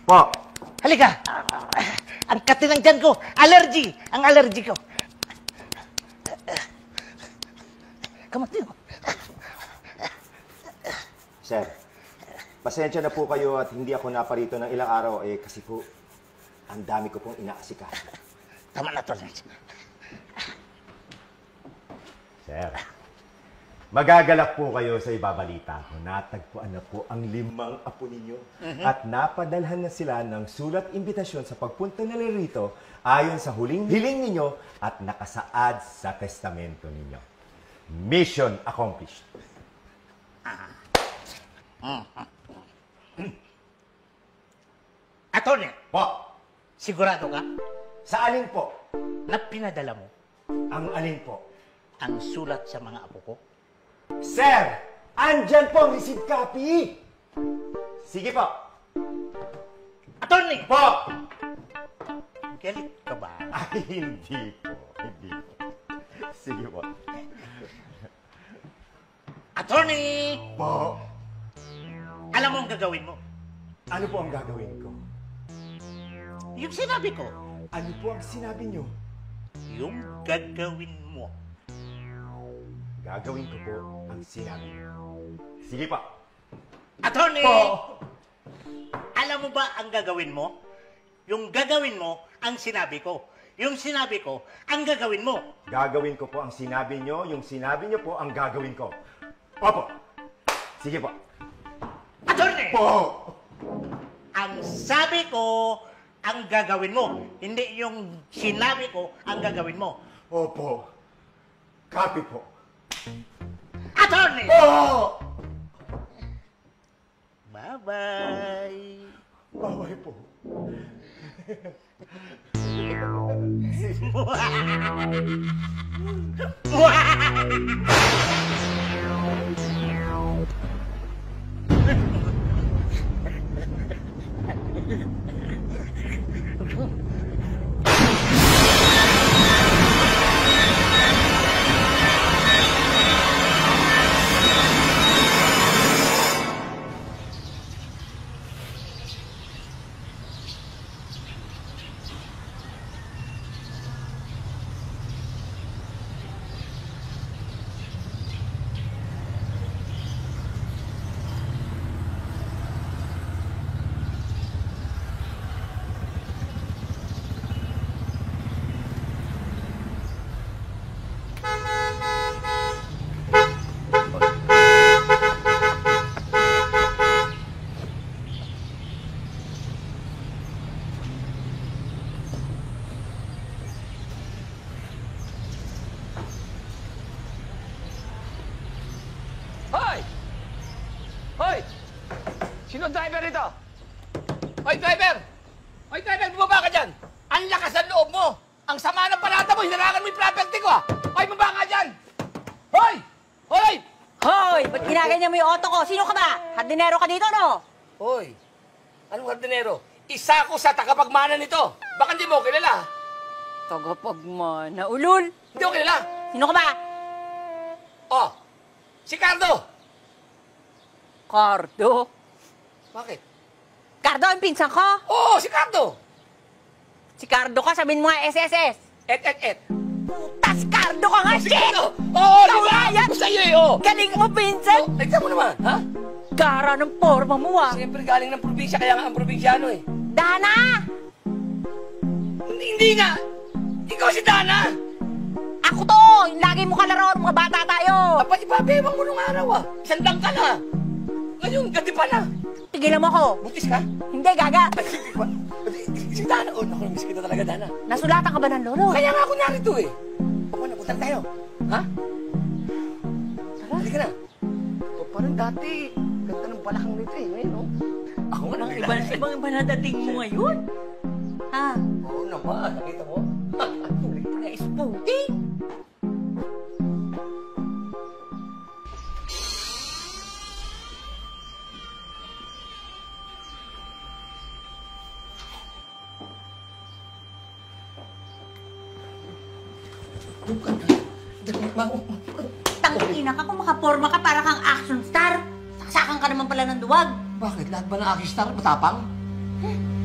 Po. Halika. Ang katinang dyan ko. Allergy. Ang allergy ko. Kamutin mo. Sir, pasensya na po kayo at hindi ako naparito ng ilang araw kasi po, ang dami ko pong inaasikaso. Tama na to. Sir, magagalak po kayo sa ibabalita ko. Natagpuan na po ang 5 apo ninyo at napadalhan na sila ng sulat imbitasyon sa pagpunta nila rito ayon sa huling hiling ninyo at nakasaad sa testamento ninyo. Mission accomplished. Attorney, Po, sigurado ka sa alin po? na pinadala mo Ang alin po? ang sulat sa mga apo ko? Sir, andyan po ang receipt copy. Sige po. Attorney! Po! Galit ka ba? Ay, hindi po. Hindi po. Sige po. Attorney! Po. Alam mo ang gagawin mo? Ano po ang gagawin ko? Yung sinabi ko, Ano po ang sinabi niyo? yung gagawin mo. Gagawin ko po ang sinabi niyo. Sige po. Attorney! Po! Alam mo ba ang gagawin mo? Yung gagawin mo ang sinabi ko. Yung sinabi ko ang gagawin mo. Gagawin ko po ang sinabi niyo. Yung sinabi niyo po ang gagawin ko. Opo. Sige po. Attorney! Po! Ang sabi ko ang gagawin mo. Hindi yung sinabi ko ang gagawin mo. Opo. Copy po. Attorney! Po! Bye-bye! Baway po. Hoy! Hoy! Sino ang driver nito? Hoy, driver! Hoy, driver, bumaba ka dyan! Ang lakas ng loob mo! Ang sama ng panata mo! Hinarangan mo yung property ko, ah! Hoy, bumaba ka dyan! Hoy! Hoy! Hoy! Ba't ginaganyan mo yung auto ko? Sino ka ba? Hardinero ka dito, no? Hoy! Anong hardinero? Isa ko sa tagapagmana nito! Baka hindi mo kilala, ha? Tagapagmana. Ulul! Hindi ko kilala! Sino ka ba? Oh! Si Cardo! Cardo? Bakit? Cardo ang pinsan ko? Oo, si Cardo! Si Cardo ka, sabihin mo nga SSS. Et. Tas Cardo ka nga, Si shit! Cardo! Oo, di ba? Kaya yan! Gusto sa'yo, eh, oh! Galing mo, pinsan! Oh, tignan mo naman, ha? Gara ng forma mo, ah. Siyempre galing ng probinsya, kaya nga ang probinsyano, eh. Dana! Hindi nga! Ikaw si Dana! Ako to! Yung lagi mo kalaro, mga bata tayo! Dapat ipapewang mo nung araw, ah. Isandang ka na. Ngayon, gandi pa na. Tigilan mo ako. Buntis ka? Hindi, gaga. Ay, hindi ba? Si Dana, oh, naku, namiss kita talaga, Dana. Nasulatan ka ba ng lolo? Kaya nga ako narito, eh. Ako na, puntan tayo. Ha? Tara. Halika na. O, parang dati, ganda ng balakang nito, eh. Ngayon, oh. Ako nga Parang nang ibang na dating mo ngayon. Ha? Oo naman, nakita mo? Mga spooky. Tangina ka kung makaporma ka para kang action star. Saksakan ka naman pala ng duwag. Bakit? Lahat ba ng aking star matapang?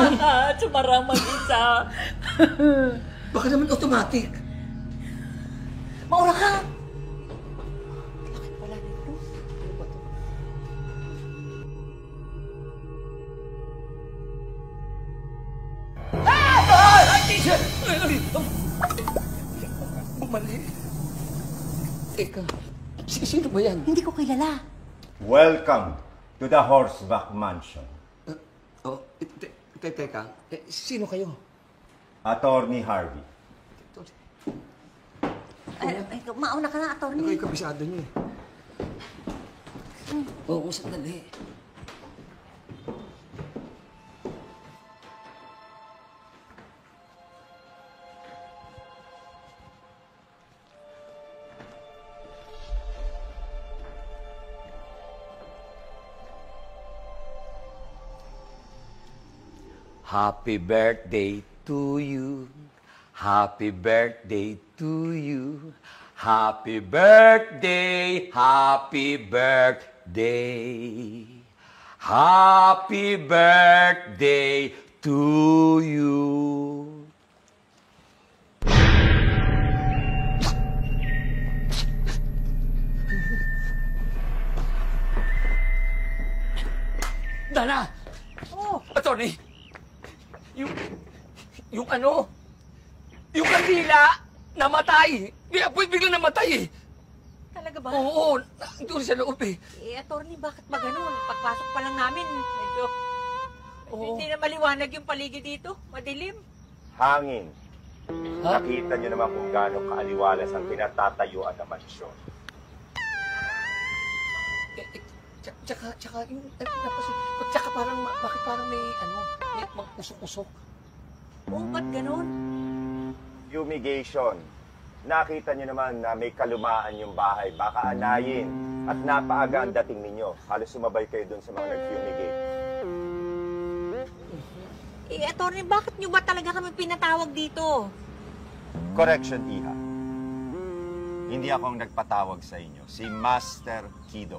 Sumarang mag-isa. Baka naman automatic. Maura ka! Bakit wala nito? Ano ba to? Ay, teacher! Mali. Teka, sino ba yan? Hindi ko kilala. Welcome to the Horseback Mansion. Teka, sino kayo? Attorney Harvey. Mauna ka na, Ako attorney. yung kabisado niyo eh. Oo, sandali. Happy birthday to you. Happy birthday to you. Happy birthday, happy birthday. Happy birthday to you. Dana! Oh, Attorney! Yung ano? Yung kandila! Namatay! Biglang namatay eh! talaga ba? Oo, doon sa loob eh. Eh, attorney, bakit ba ganun? Pagpasok pa lang namin, medyo Oo. hindi na maliwanag yung paligid dito. Madilim. Hangin. Ha? Nakita niyo naman kung gaano kaaliwalas ang pinatatayuan ng mansyon. Tsaka, yung, tsaka parang, bakit parang may, may mga usok-usok? Oh, ba't ganun? Fumigation. Nakita niyo naman na may kalumaan yung bahay. Baka anayin. At napaaga ang dating ninyo. Halos sumabay kayo dun sa mga nag-fumigate. Eh, attorney, bakit nyo ba talaga kami pinatawag dito? Correction, Iha. Hindi ako ang nagpatawag sa inyo. Si Master Kido.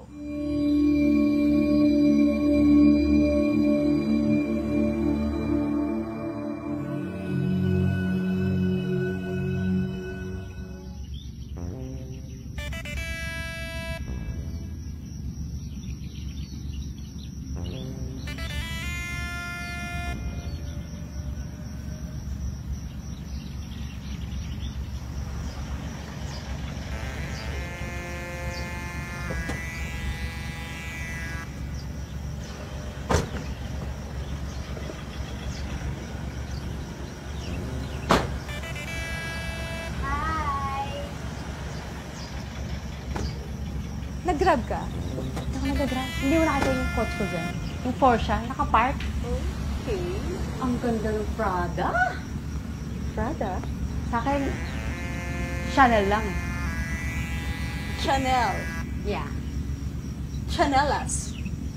Nag-grab ka? Hindi ako nag-grab. Hindi mo nakita yung coach ko dyan. Yung Porsche, nakapark. Okay. Ang ganda ng Prada. Prada? Sa akin, Chanel lang. Chanel. Yeah. Chanelas.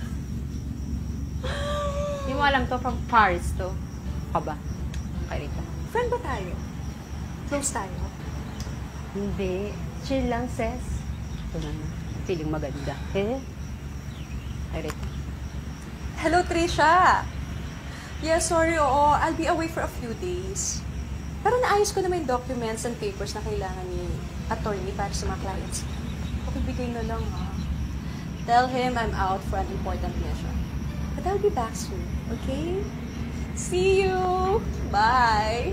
Hindi mo alam to, from Paris to. Ka ba? Okay, Rita. Friend ba tayo? Close tayo? Hindi. Chill lang, sis. Ito na. Feeling maganda. Eh? Ay, Rita. Hello, Trisha. Yeah, sorry, oo. I'll be away for a few days. Pero naayos ko naman yung documents and papers na kailangan ni attorney para sa mga clients. Pakibigay na lang, ha? Tell him I'm out for an important mission. But I'll be back soon, okay? See you! Bye!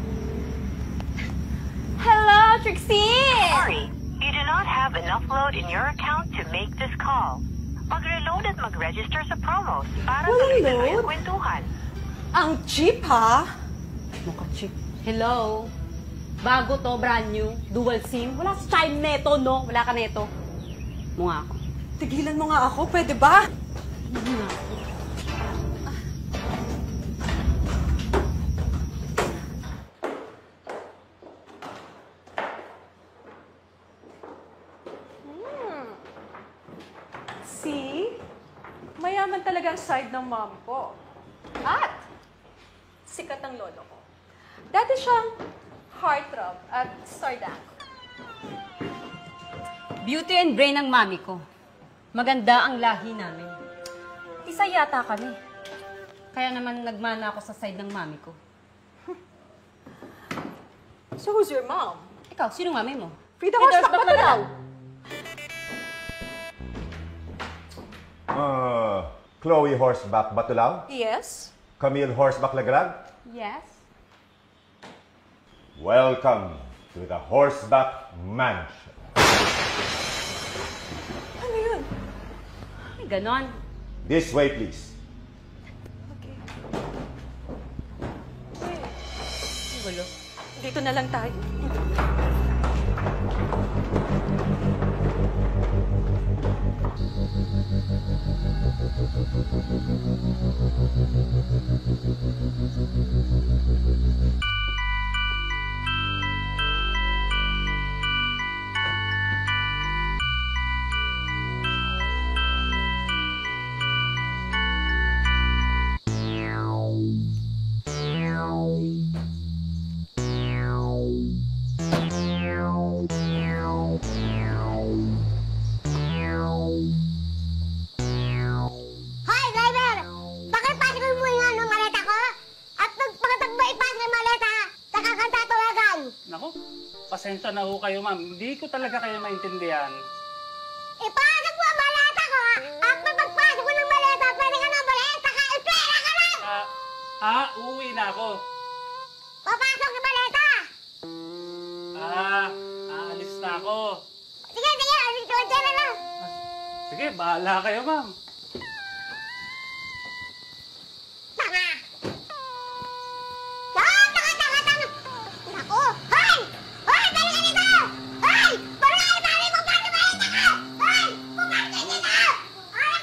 Hello, Trixie! Sorry, you do not have enough load in your account to make this call. Mag-reload at mag-register sa promos para Walang tuloy-tuloy ang load? kwentuhan. Ang cheap, ha? Mukha chick. Hello? Bago to, brand new. Dual SIM. Wala sa chime neto, no? Wala ka neto. Mukha ako. Tigilan mo nga ako, pwede ba? See? Mayaman talaga ang side ng mom ko. At sikat ang lolo ko. Dati siyang heartthrob at sardak. Beauty and brain ng mami ko. Maganda ang lahi namin. Isa yata kami. Kaya naman nagmana ako sa side ng mami ko. So who's your mom? Ikaw, sinong mami mo? Frida Horseback ba daw? Chloe Horseback Batulaw? Yes. Camille Horseback Lagrag? Yes. Welcome to the Horseback Mansion. Ano yun? Ay, ganon. This way, please. Okay. Ang gulo. Dito na lang tayo. Hoy, driver! Pakipasok mo yung ano, maleta ko? At pagkatagba ipasok yung maleta, kakakanta tawagan. Naku, pasensya na ho kayo, ma'am. Hindi ko talaga kayo maintindihan. Ipasok mo ang maleta ko, at pagpasok ko ng maleta, pwede ka na balik, ipera ka lang! Uuwi na ako. Papasok yung maleta! Aalis na ako. Sige, alis ko, dyan na lang. Sige, bahala kayo, ma'am. Tanga! Tanga! Naku! Hoy! Hoy, balik ka dito! Hoy! Parang ay, mami mo, paano maleta ko? Hoy! Pumark ka dito! Hoy!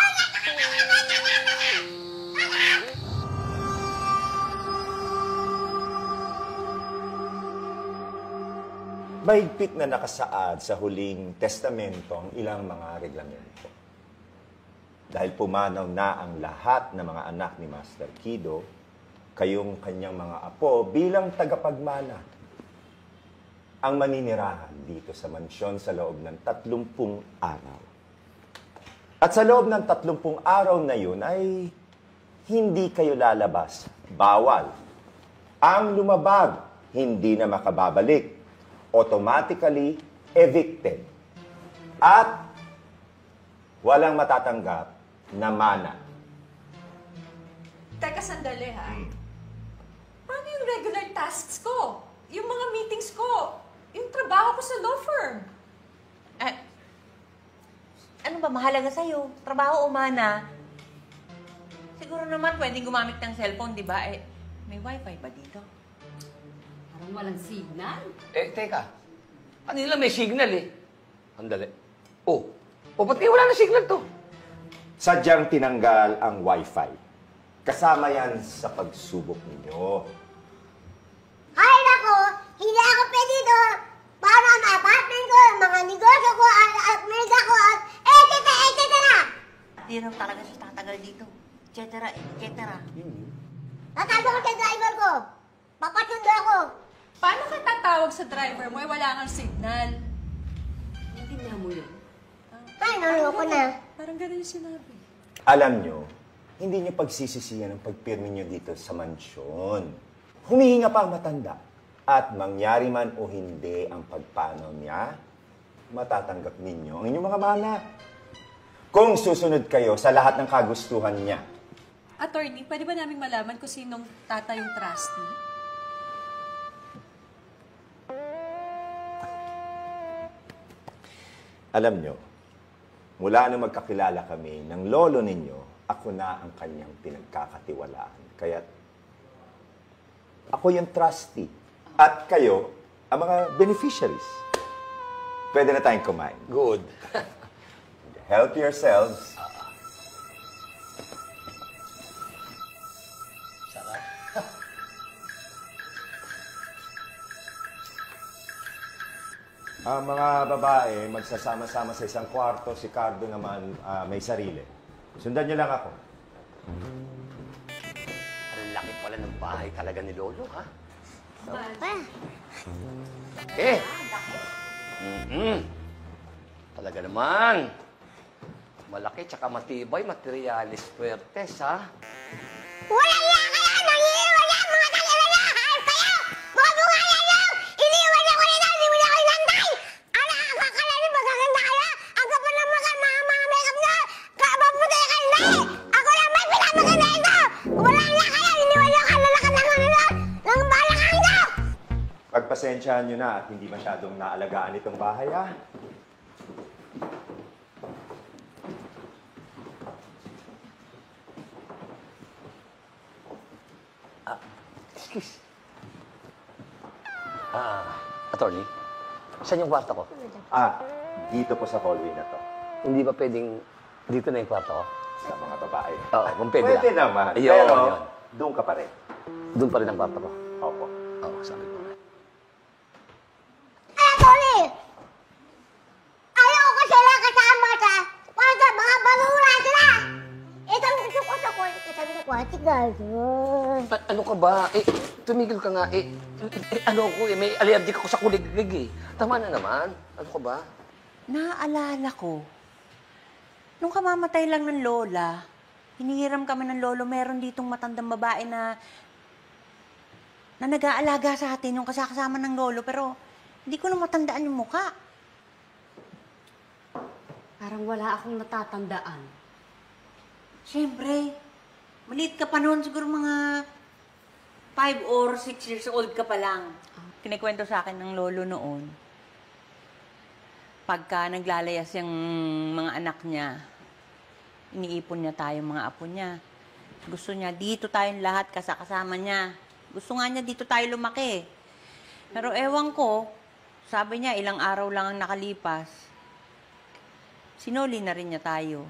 Mahigpit na nakasaad sa huling testamento ang ilang mga reglamento. Dahil pumanaw na ang lahat ng mga anak ni Master Kido, kayong kanyang mga apo bilang tagapagmana ang maninirahan dito sa mansyon sa loob ng 30 araw. At sa loob ng 30 araw na yun ay hindi kayo lalabas. Bawal. Ang lumabag, hindi na makababalik. Automatically evicted. At walang matatanggap na mana. Teka, sandali ha. Paano yung regular tasks ko? Yung mga meetings ko? Yung trabaho ko sa law firm? Ano ba mahalaga sa'yo? Trabaho o mana? Siguro naman pwedeng gumamit ng cellphone, di ba? May wifi ba dito? Parang walang signal. Teka. Kanina may signal eh. Andali. Ba't kayo wala na signal to? Sadyang tinanggal ang wifi. Kasama yan sa pagsubok ninyo. Ay, naku! Hindi ako pwede doon! Para ang apartment ko, ang mga negosyo ko, at merga ko, at etc. Di raw talaga siya tatagal dito. etc. Tatawag ko sa driver ko. Papasundo ako. Paano ka tatawag sa driver mo? Wala kang signal. Naintindihan mo yun? Ay, naloko na. Parang ganun yung sinabi. Alam nyo, hindi nyo pagsisisiyan ang pagpirmi nyo dito sa mansyon. Humihinga pa ang matanda. At mangyari man o hindi ang pagpanaw niya, matatanggap ninyo ang inyong mga mana. Kung susunod kayo sa lahat ng kagustuhan niya. Attorney, pwede ba naming malaman kung sinong tata yung trustee? Alam nyo, mula nung magkakilala kami ng lolo ninyo, ako na ang kanyang pinagkakatiwalaan. Kaya ako yung trustee. At kayo, ang mga beneficiaries. Pwede na tayong kumain. Good. Help yourselves. Sarap. Ang mga babae, magsasama-sama sa isang kwarto. Si Cardo naman may sarili. Sundan niyo lang ako. Ang laki pala ng bahay talaga ni Lolo, ha? Talaga naman. Malaki tsaka matibay, materialis, puwertes, ha? Walang iya kayo! Nangiiwan niya! Mga taliban niya! Hayop kayo! Mga bungayan niyo! Iniwan ako nito! Hindi mo niya ako inantay! Ano akakala niyo magaganda kayo? Ang kapal ng mga makeup niyo! Kapaputi kayo na eh! Ako lang may pinamaganda ito! Walang iya kayo! Iniwan niyo ang lalakan ng ano nyo! Ng balakang nyo! Pagpasensyahan nyo na at hindi masyadong naalagaan itong bahay, ha? Excuse. Attorney, saan yung kwarto ko? Dito po sa hallway na to. Hindi ba pwedeng dito na yung kwarto ko? Sa mga babae. Oo, kung pwede Pwede lang. naman. Ayun, pero, ayun. doon ka pa rin. Doon pa rin ang kwarto ko. Opo. Oo, sabi ko. Ay, Tony! Ayaw ko sila kasama sa kwarto. Mga basura sila! Itong gusto ko. Sabi ko, kwati gano'n. Ano ka ba? Tumigil ka nga. Ano ako may allergic ako sa kuliglig eh. Tama na naman. Ano ka ba? Naaalala ko, nung kamamatay lang ng lola, hinihiram kami ng lolo, meron ditong matandang babae na nag-aalaga sa atin yung kasama ng lolo, pero hindi ko na matandaan yung muka. Parang wala akong natatandaan. Siyempre, maliit ka pa noon, siguro mga 5 or 6 years old ka pa lang. Kinikwento sa akin ng lolo noon, pagka naglalayas yung mga anak niya, iniipon niya tayo mga apo niya. Gusto niya, dito tayong lahat kasama niya. Gusto nga niya, dito tayo lumaki. Pero ewan ko, sabi niya, ilang araw lang ang nakalipas. Sinuli na rin niya tayo.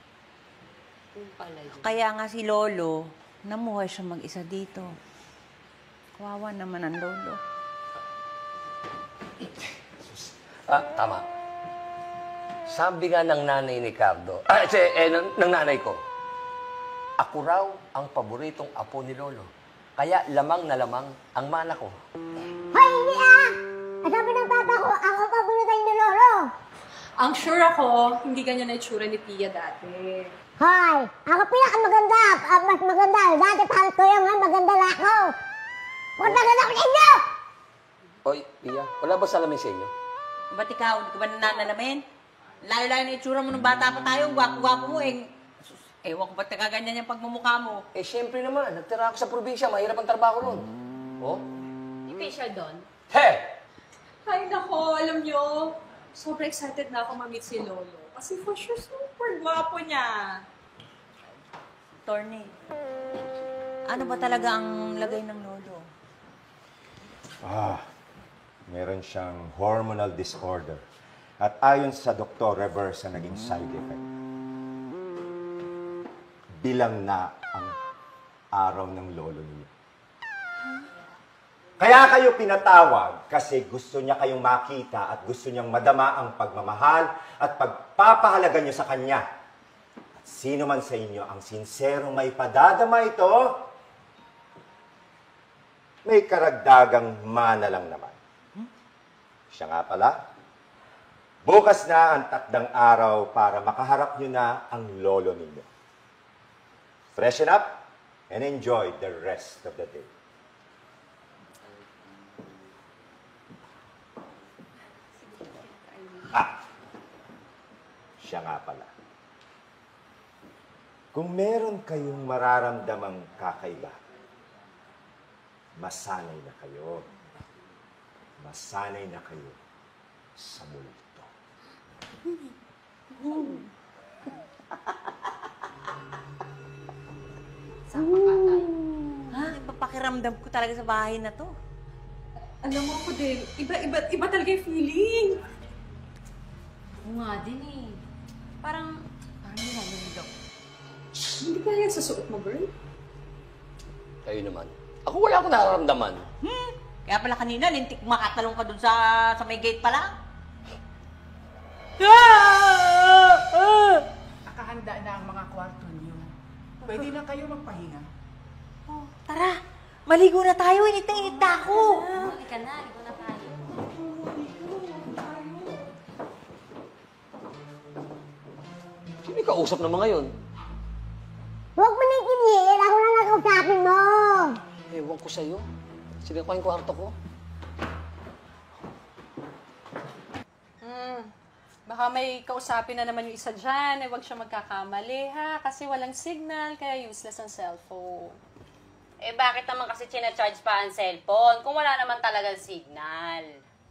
Kaya nga si Lolo, namuhay siya mag-isa dito. Kawawa naman ang Lolo. Tama. Sabi nga ng nanay ni Cardo, ng nanay ko, ako raw ang paboritong apo ni Lolo. Kaya lamang na lamang ang mana ko. Hoy, hindi ah! Sabi ng papa ko, ako pabunutan ni Lolo. Ang sure ako, hindi ganyan na itsura ni Pia dati. Hoy, ako pinakamaganda. Mas maganda. Dati pahal ko yung maganda na ako. Huwag maganda ko sa inyo! Oy, Pia, wala ba salamin sa inyo? Ba't ikaw, hindi ka ba nananalamin? Layo-layo na itsura mo nung bata pa tayo, gwapo-gwapo mo eh. Sus, ewan ko ba't nakaganyan yung pagmumukha mo. Siyempre naman, nagtira ako sa probinsya, mahirap ang trabaho ron. Oh? May facial doon? Hey! Ay, nako, alam nyo, sobrang excited na ako ma-meet si Lolo. Kasi for sure, super gwapo niya. Torny, ano ba talaga ang lagay ng Lolo? Meron siyang hormonal disorder. At ayon sa doktor, reverse ang naging side effect. Bilang na ang araw ng lolo niyo. Kaya kayo pinatawag kasi gusto niya kayong makita at gusto niyang madama ang pagmamahal at pagpapahalaga niyo sa kanya. At sino man sa inyo ang sinserong may padadama ito, may karagdagang mana lang naman. Siya nga pala, bukas na ang takdang araw para makaharap niyo na ang lolo ninyo. Freshen up and enjoy the rest of the day. Siya nga pala. Kung meron kayong mararamdamang kakaiba, masanay na kayo. Masanay na kayo sa multo. Ha? Ipapakiramdam ko talaga sa bahay na to. Alam mo ko din, iba talaga yung feeling. Oo nga din eh. Parang nalulog ako. Hindi ka yan sa suot mo, girl. Kayo naman. Ako wala akong nararamdaman. Kaya pala kanina, lintik makatalong ka dun sa may gate pala. Nakahanda na ang mga kwarto niyo. Pwede na kayo magpahinga. Oh, tara, maligo na tayo. Init na ako. Halika na, ligo na tayo. Sino yung kausap ng mga yun? Huwag mo nang idiin. Ako na kausapin mo? Ewan ko sa'yo. Sige ko yung kwarto ko. Baka may kausapin na naman yung isa dyan. Huwag siya magkakamali, ha? Kasi walang signal, kaya useless ang cellphone. Eh, bakit naman kasi charge pa ang cellphone kung wala naman talagang signal?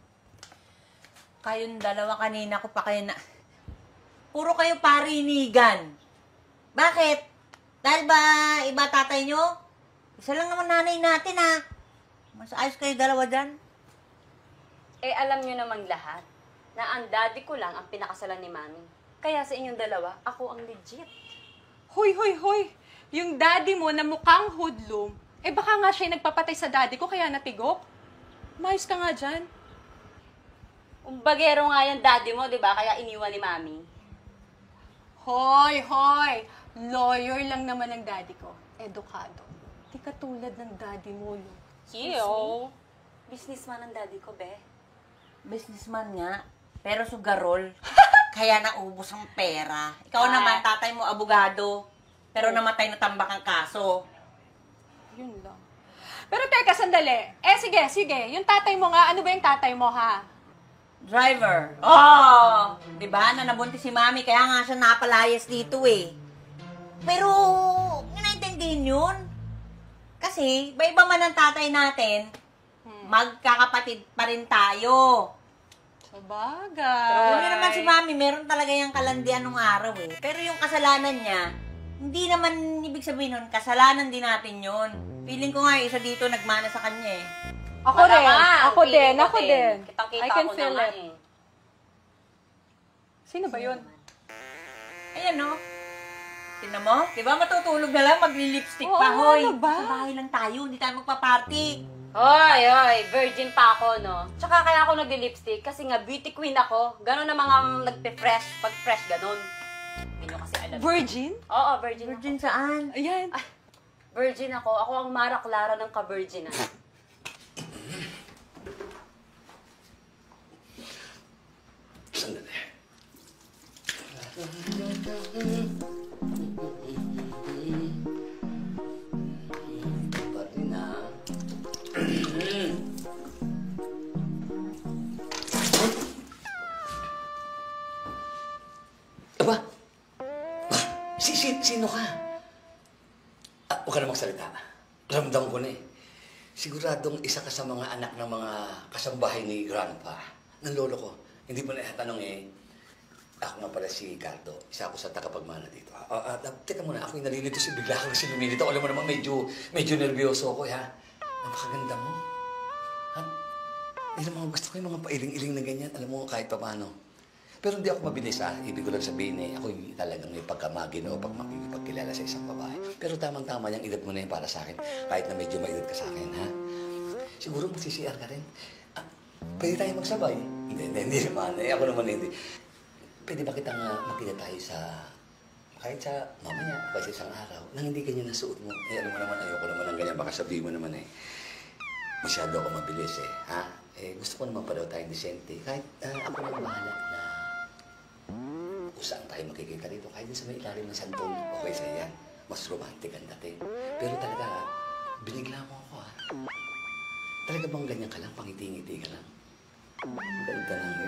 Kayong dalawa kanina ko pa kayo na... Puro kayo parinigan. Bakit? Dahil ba iba tatay nyo? Isa lang naman nanay natin, ha? Mas ayos kayo dalawa dyan. Eh, alam nyo namang lahat na ang daddy ko lang ang pinakasalan ni Mami. Kaya sa inyong dalawa, ako ang legit. Hoy! Yung daddy mo na mukhang hoodlum, eh baka nga siya nagpapatay sa daddy ko kaya natigok. Mayos ka nga dyan. Umbagero nga yung daddy mo, di ba? Kaya iniwan ni Mami. Hoy! Lawyer lang naman ang daddy ko. Edukado. Di katulad ng daddy mo, Lu. Yo! Businessman ang daddy ko, be. Businessman nga, pero sugarol. Kaya naubos ang pera. Ikaw naman, tatay mo, abogado. Pero namatay na tambak ang kaso. Yun lang. Pero teka, sandali. Eh, sige. Yung tatay mo nga, ano ba yung tatay mo, ha? Driver. Oh! Diba? Na nabuntis si Mami, kaya nga siya napalayas dito eh. Pero, naintindihin yun. Kasi, iba man ang tatay natin, magkakapatid pa rin tayo. Sabagay. Alam niyo naman si Mami, meron talaga yung kalandian nung araw eh. Pero yung kasalanan niya, hindi naman ibig sabihin nun, kasalanan din natin yun. Feeling ko nga, isa dito nagmana sa kanya eh. Ako din. Kitang-kita I can ko feel naman it. eh. Sino ba yun? Ayan no. Tingnan mo, diba matutulog na lang, magli-lipstick Oo, pa, hoy. ano ba? Sa bahay lang tayo, hindi tayo magpa-party. Hoy, virgin pa ako, no? Tsaka kaya ako nagli-lipstick kasi nga beauty queen ako. Ganon na mga nagpe-fresh, pag fresh ganon. Hindi nyo kasi alam. Virgin? Oo, virgin Virgin ako. saan? Ayan. Ay, virgin ako. Ako ang Mara Clara ng ka-virginan. Sandali. Pati na. Aba? Sino ka? Huwag ka na magsalita. Ramdam ko na eh. Siguradong isa ka sa mga anak ng mga kasambahay ni Grandpa, ng lolo ko. Hindi mo na ihatanong eh. Ako nga pala si Ricardo. Isa ako sa tagapagmana dito. Teka muna, ako yung nalilito si bigla kang sinumilito. Alam mo naman, medyo nervyoso ako, ha? Napakaganda mo. Ha? Hindi naman gusto ko yung mga pailing-iling na ganyan. Alam mo, kahit pa paano. Pero hindi ako mabilis, ha? Ibig ko lang sabihin, eh, ako yung talagang may pagkamagino pag makikipagkilala sa isang babae. Pero tamang-tama yung edad mo na yun para sa akin. Kahit na medyo may edad ka sa akin, ha? Siguro magsisiar ka rin. Pwede tayo magsabay? Hindi naman. Ako naman hindi. Pwede ba kitang makita tayo sa... kahit sa mamaya, kasi isang araw, nang hindi ganyan ang suot mo. Alam mo naman, ayoko naman ng ganyan. Baka sabihin mo naman masyado ako mabilis ha? Gusto ko naman pa daw tayong disente. Kahit ako na bahala na kung saan tayo makikita rito. Kahit din sa may ilalim ng santol, okay sa yan. Mas romantic ang dating. Pero talaga, binigla mo ako Talaga bang ganyan ka lang? Pangiti-ngiti ka lang? Galing ka lang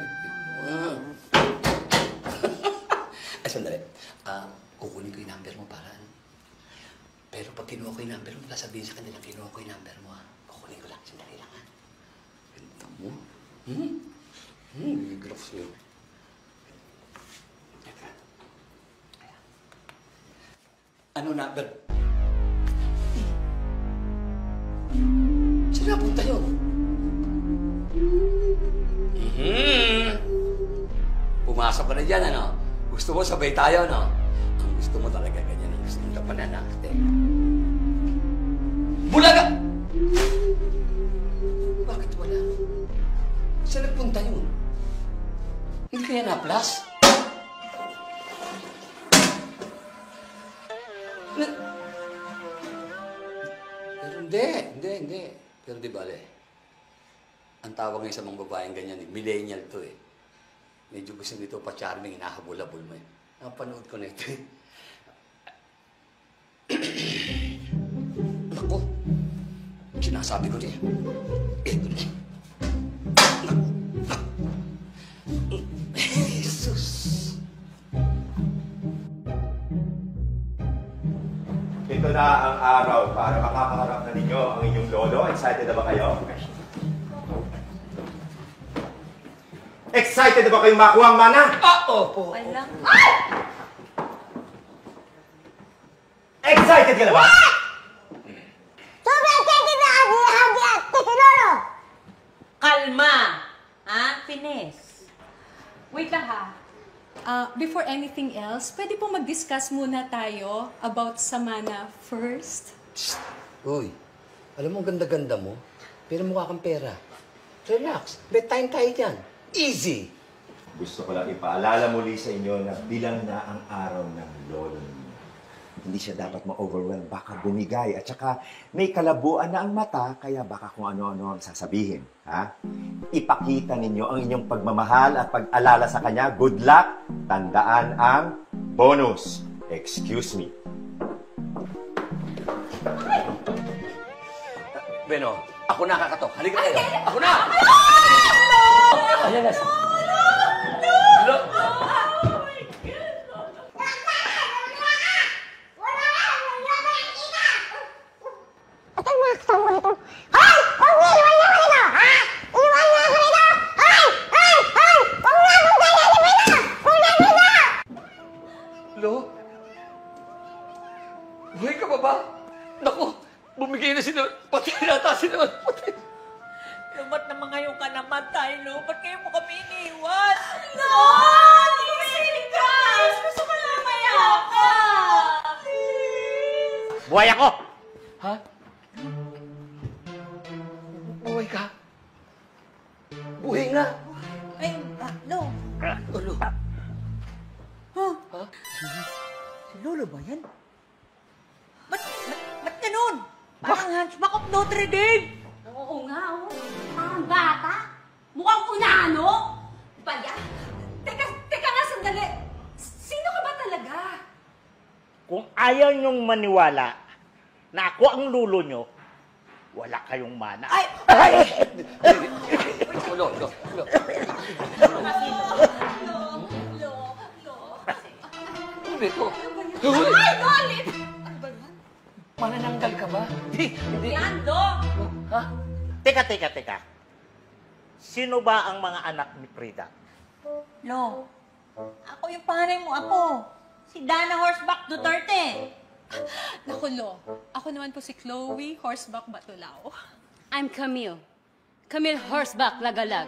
Ay, sandali. Kukunin ko yung number mo para Pero pag kinuha ko yung number mo, sabihin sa kanila, kinuha ko yung number mo Kukunin ko lang. Sandali lang Ganda mo. Bigilok sa'yo. Ano number? Saan napunta yun? Pumasok ka na dyan, ano? Gusto mo sabay tayo, no? Ang gusto mo talaga ganyan. Ang gusto mo ka pananakte. Bulaga! Bakit wala? Saan nagpunta yun? Hindi kaya na-plus? Pero hindi. Pero di bale, ang tawag ngayon sa mga babaeng ganyan, millennial to Medyo gusto nito pa charming, hinahabol-habol mo Napanood ko na ito Sinasabi ko niya. Jesus. Ito na ang araw para makakaharap na ninyo ang inyong lolo. Excited na ba kayo? Excited na ba kayong makuha ang mana? Opo. Wala. Excited ka na ba? Sobrang excited na hagi-hagi at tisilolo! Kalma! Ha? Fines. Wait lang ha. Before anything else, pwede po mag-discuss muna tayo about Samana first? Uy, alam mo, ganda-ganda mo. Pero mukha kang pera. Relax. Bedtime tayo dyan. Easy. Gusto ko lang ipaalala muli sa inyo na bilang na ang araw ng lolo ninyo. Hindi siya dapat ma-overwhelm, baka bumigay. At saka may kalabuan na ang mata, kaya baka kung ano-ano ang sasabihin. Ha? Ipakita ninyo ang inyong pagmamahal at pag-alala sa kanya. Good luck! Tandaan ang bonus. Excuse me. Beno, ako na kakatok. Halika kayo. Ako na! Ayan na. No! At ang mga kasama ko nito, Hoy! Huwag niyo iwan niyo ako nito! Ha? Iwan niyo ako nito! Hoy! Hoy! Hoy! Huwag niyo akong kailangan nito! Huwag niyo nito! Lo? Buhay ka pa ba? Naku, bumigay na sila. Pati nata sila. Pati. Ba't naman ngayon ka namatay, Lo? Ba't kayo mo kami iniwan? No! Gising ka! Gusto ko lang mayakap! Please! Buhay ako! Ha? Buhay ka? Buhay nga. Ay, Lo. Lo. Ha? Si Lolo ba yan? Ba't ganun? Parang Hunchback of Notre Dame! Oo nga, oh. Parang bata. Mukhang unano. Baya. Teka nga, sandali. Sino ka ba talaga? Kung ayaw niyong maniwala na ako ang lulo niyo, wala kayong mana. Ay! Lo. Ulit ko. Ay, Dolly! Manananggal ka ba? Hindi. Yan, Do! Ha? Teka. Sino ba ang mga anak ni Frida? Lo, ako yung panganay mo, Apo. Si Dana Horseback Duterte. Naku, Lo. Ako naman po si Chloe Horseback Batulao. I'm Camille. Camille Horseback Lagalag.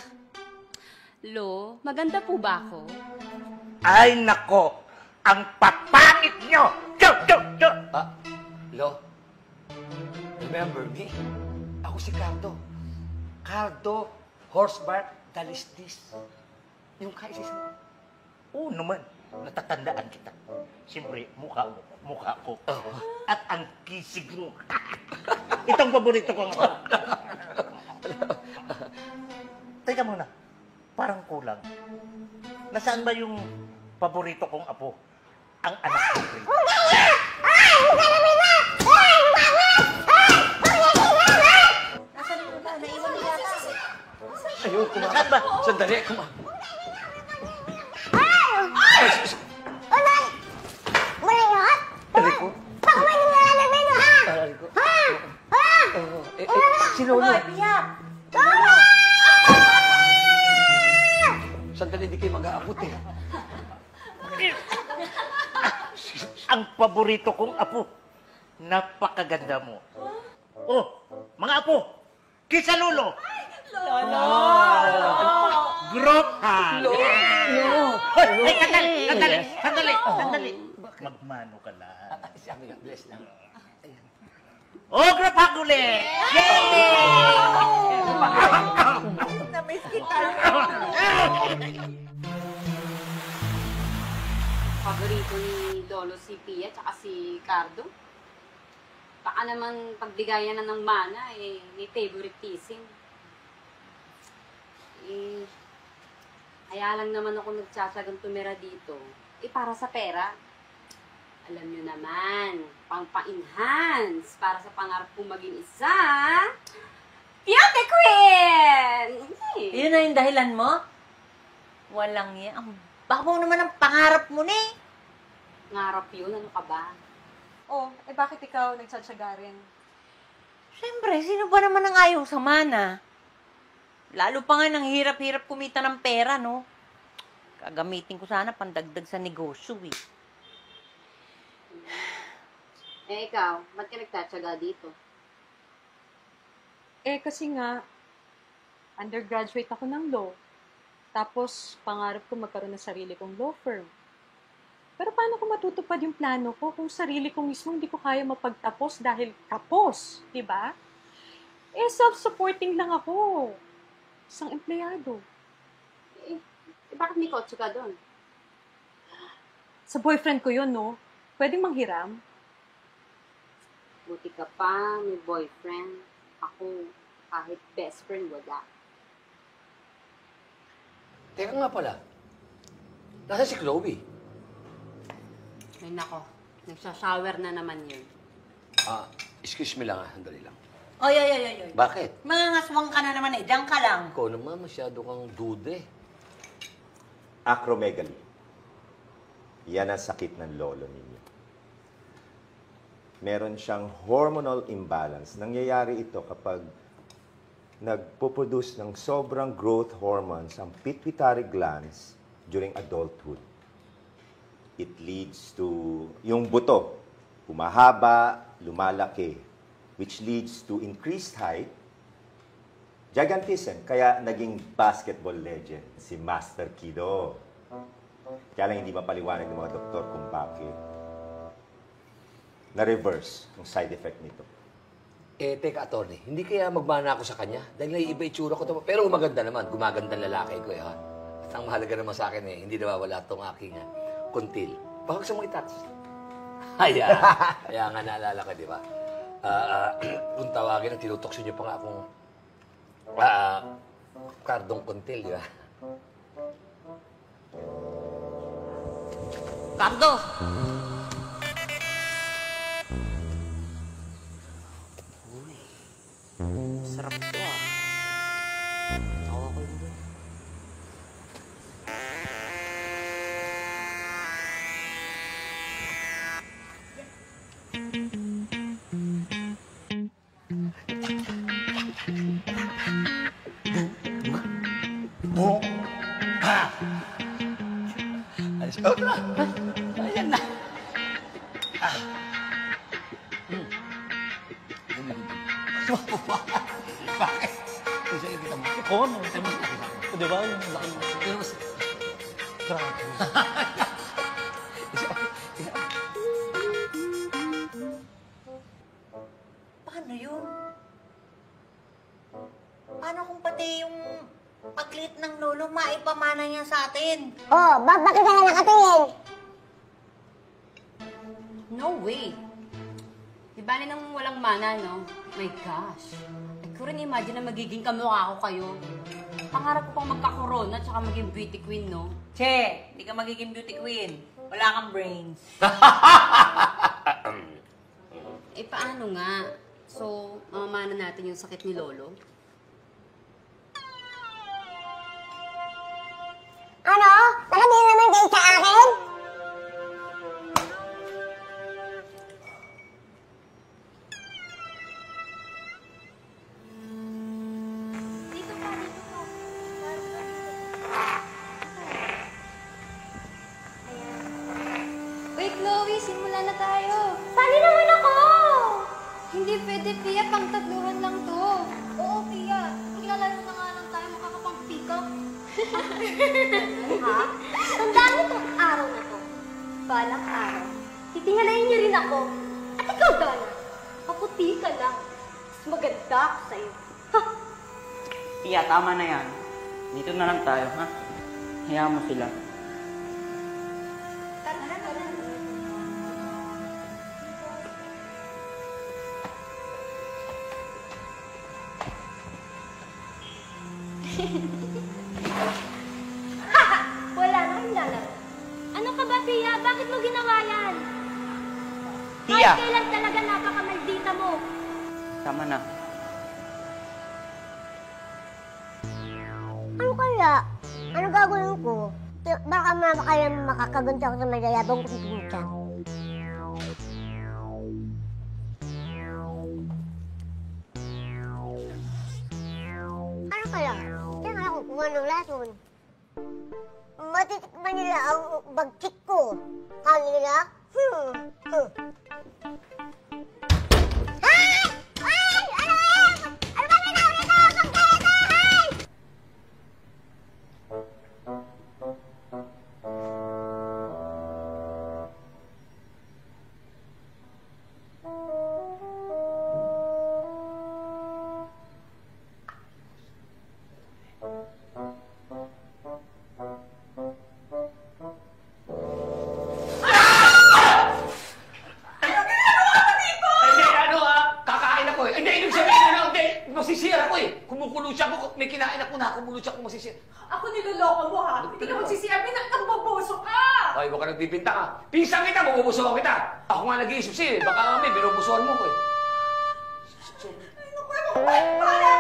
Lo, maganda po ba ako? Ay nako, ang papangit niyo! Go! Lo, remember me? Ako si Cardo. Cardo, Horseback, Dalistis. Yung kaisis mo. Oo naman, natatandaan kita. Siyempre, mukha ko. At ang kisig mo. Itong paborito ko nga. Teka muna, parang kulang. Nasaan ba yung paborito kong apo? Ang anak ko, Frida. Nasaan yung ba? Naiwan niya yata. Ayun, Nasaan ba? Sandali, Aray ko. Aray ko. Si Lolo. Hoy, biyak! Sandali, hindi kayo mag-aabot eh. Ang paborito kong apo. Napakaganda mo. Oh, mga apo, kisa Lolo. Lolo! Group hug. Hoy, sandali. Magmano ka lang. Sabi nga, bless lang. Oh, group hug ulit! Namiss kita. Paborito ni Lolo si Pia tsaka si Cardo. Baka naman pagbigayan na ng mana, may favoritism. Kaya lang naman ako nagtsatsagang tumira dito. Para sa pera. Alam nyo naman, pang-enhance para sa pangarap kong maging isa, Beauty Queen! Yun na yung dahilan mo? Walang yan. Ang babaw naman ang pangarap mo na eh. Ngarap yun, ano ka ba? Oh, bakit ikaw nagsatsaga rin? Siyempre, sino ba naman ang ayaw sa mana? Lalo pa nga nang hirap-hirap kumita ng pera, no? Gagamitin ko sana pandagdag sa negosyo, eh. Ikaw, ba't ka nagtatsaga dito? Kasi nga, undergraduate ako ng law. Tapos, pangarap ko magkaroon ng sarili kong law firm. Pero paano ko matutupad yung plano ko kung sarili ko mismo hindi ko kaya mapagtapos dahil kapos, di ba? Self-supporting lang ako. Isang empleyado. Bakit may kotse ka doon? Sa boyfriend ko yun, no? Pwedeng manghiram. Buti ka pa, may boyfriend. Ako, kahit best friend, wala. Teka nga pala. Nasaan si Chloe? Ay nako, nagsashower na naman yun. Excuse me lang sandali lang. Oy. Bakit? Mga ngaswang ka na naman eh. Diyan ka lang. Ikaw naman, masyado kang dude. Acromegaly. Yan ang sakit ng lolo ninyo. Meron siyang hormonal imbalance. Nangyayari ito kapag nagpo-produce ng sobrang growth hormones ang pituitary glands during adulthood. It leads to yung buto, humahaba, lumalaki, which leads to increased height, gigantism, kaya naging basketball legend si Master Kido. Kaya lang hindi mapaliwanag ng mga doktor kung bakit na-reverse yung side effect nito. Teka, attorney, hindi kaya magmana ako sa kanya? Dahil naiiba itsura ko. Pero maganda naman, gumaganda lalaki ko ha. At ang mahalaga naman sa akin hindi nawawala itong aking kuntil. Baka gusto mong itouch. Kaya nga naalala ko, di ba? Kung tawagin, tinutokso niyo pa nga akong kardong kuntil, di ba? Cardo! Sarap to Tawa ko yun doon. Ayan na. Bakit? Kasi kita mo. Oo, nakita mo. Di ba? Yung laki mo. Pero mas... Grabe. Paano yun? Paano kung pati yung paglit ng lolo maipamana niya sa atin? Oh, bakit ka na nakatingin? No way! Di bali nang walang mana, no? My gosh! I couldn't imagine na magiging kamukha ko kayo. Pangarap ko pang magka-corona at saka maging beauty queen, no? Che, hindi ka magiging beauty queen. Wala kang brains. Paano nga? So, mamamana natin yung sakit ni Lolo? Ano? Nakatingin naman kayo sa akin? Dito pa. Wait, Chloe, simula na tayo. Sali naman ako! Hindi pwede, Pia. Pang-tatluhan lang to. Oo, Pia. Maglalaro na nga lang tayo makakapang-pick-up. Ha? Tandaan niyo itong araw na to. Balang araw. Titingalayin niyo rin ako. At ikaw, Donna. Kaputi ka lang. Mas maganda ako sa'yo. Ha? Iya, tama na yan. Dito na lang tayo, ha? Hayaan mo sila. Tara. Wala na kayong lalaro. Ano ka ba, Pia? Bakit mo ginawa yan? Tia! Kahit kailan talaga napakamaldita mo. Tama na. Ano kaya? Ano gagawin ko? Baka mama kaya makakagunta ako sa mayayabang kong pinsan. Ano kaya? Diyan ako kuha ng lason. Matitikman nila ang bagkik ko. Kali nila? Ay! Ay! Ano yan? Ano ba tinawag nito? Pagkaya! Ay! Hindi, kakain ako eh. Hindi, ibig sabihin na hindi. Masisira ko eh. Kumukulo siya ako. May kinain ako na. Kumulo siya ako masisira. Ako niloloko mo ha. Hindi ka magsisiyabi na nagbaboso ka. Ay, huwag ka nagbibinta ka. Pinsan kita, bububusuhan kita. Ako nga nag-iisip siya eh. Baka kami, binubusuhan mo ko eh. Ay, naku, para!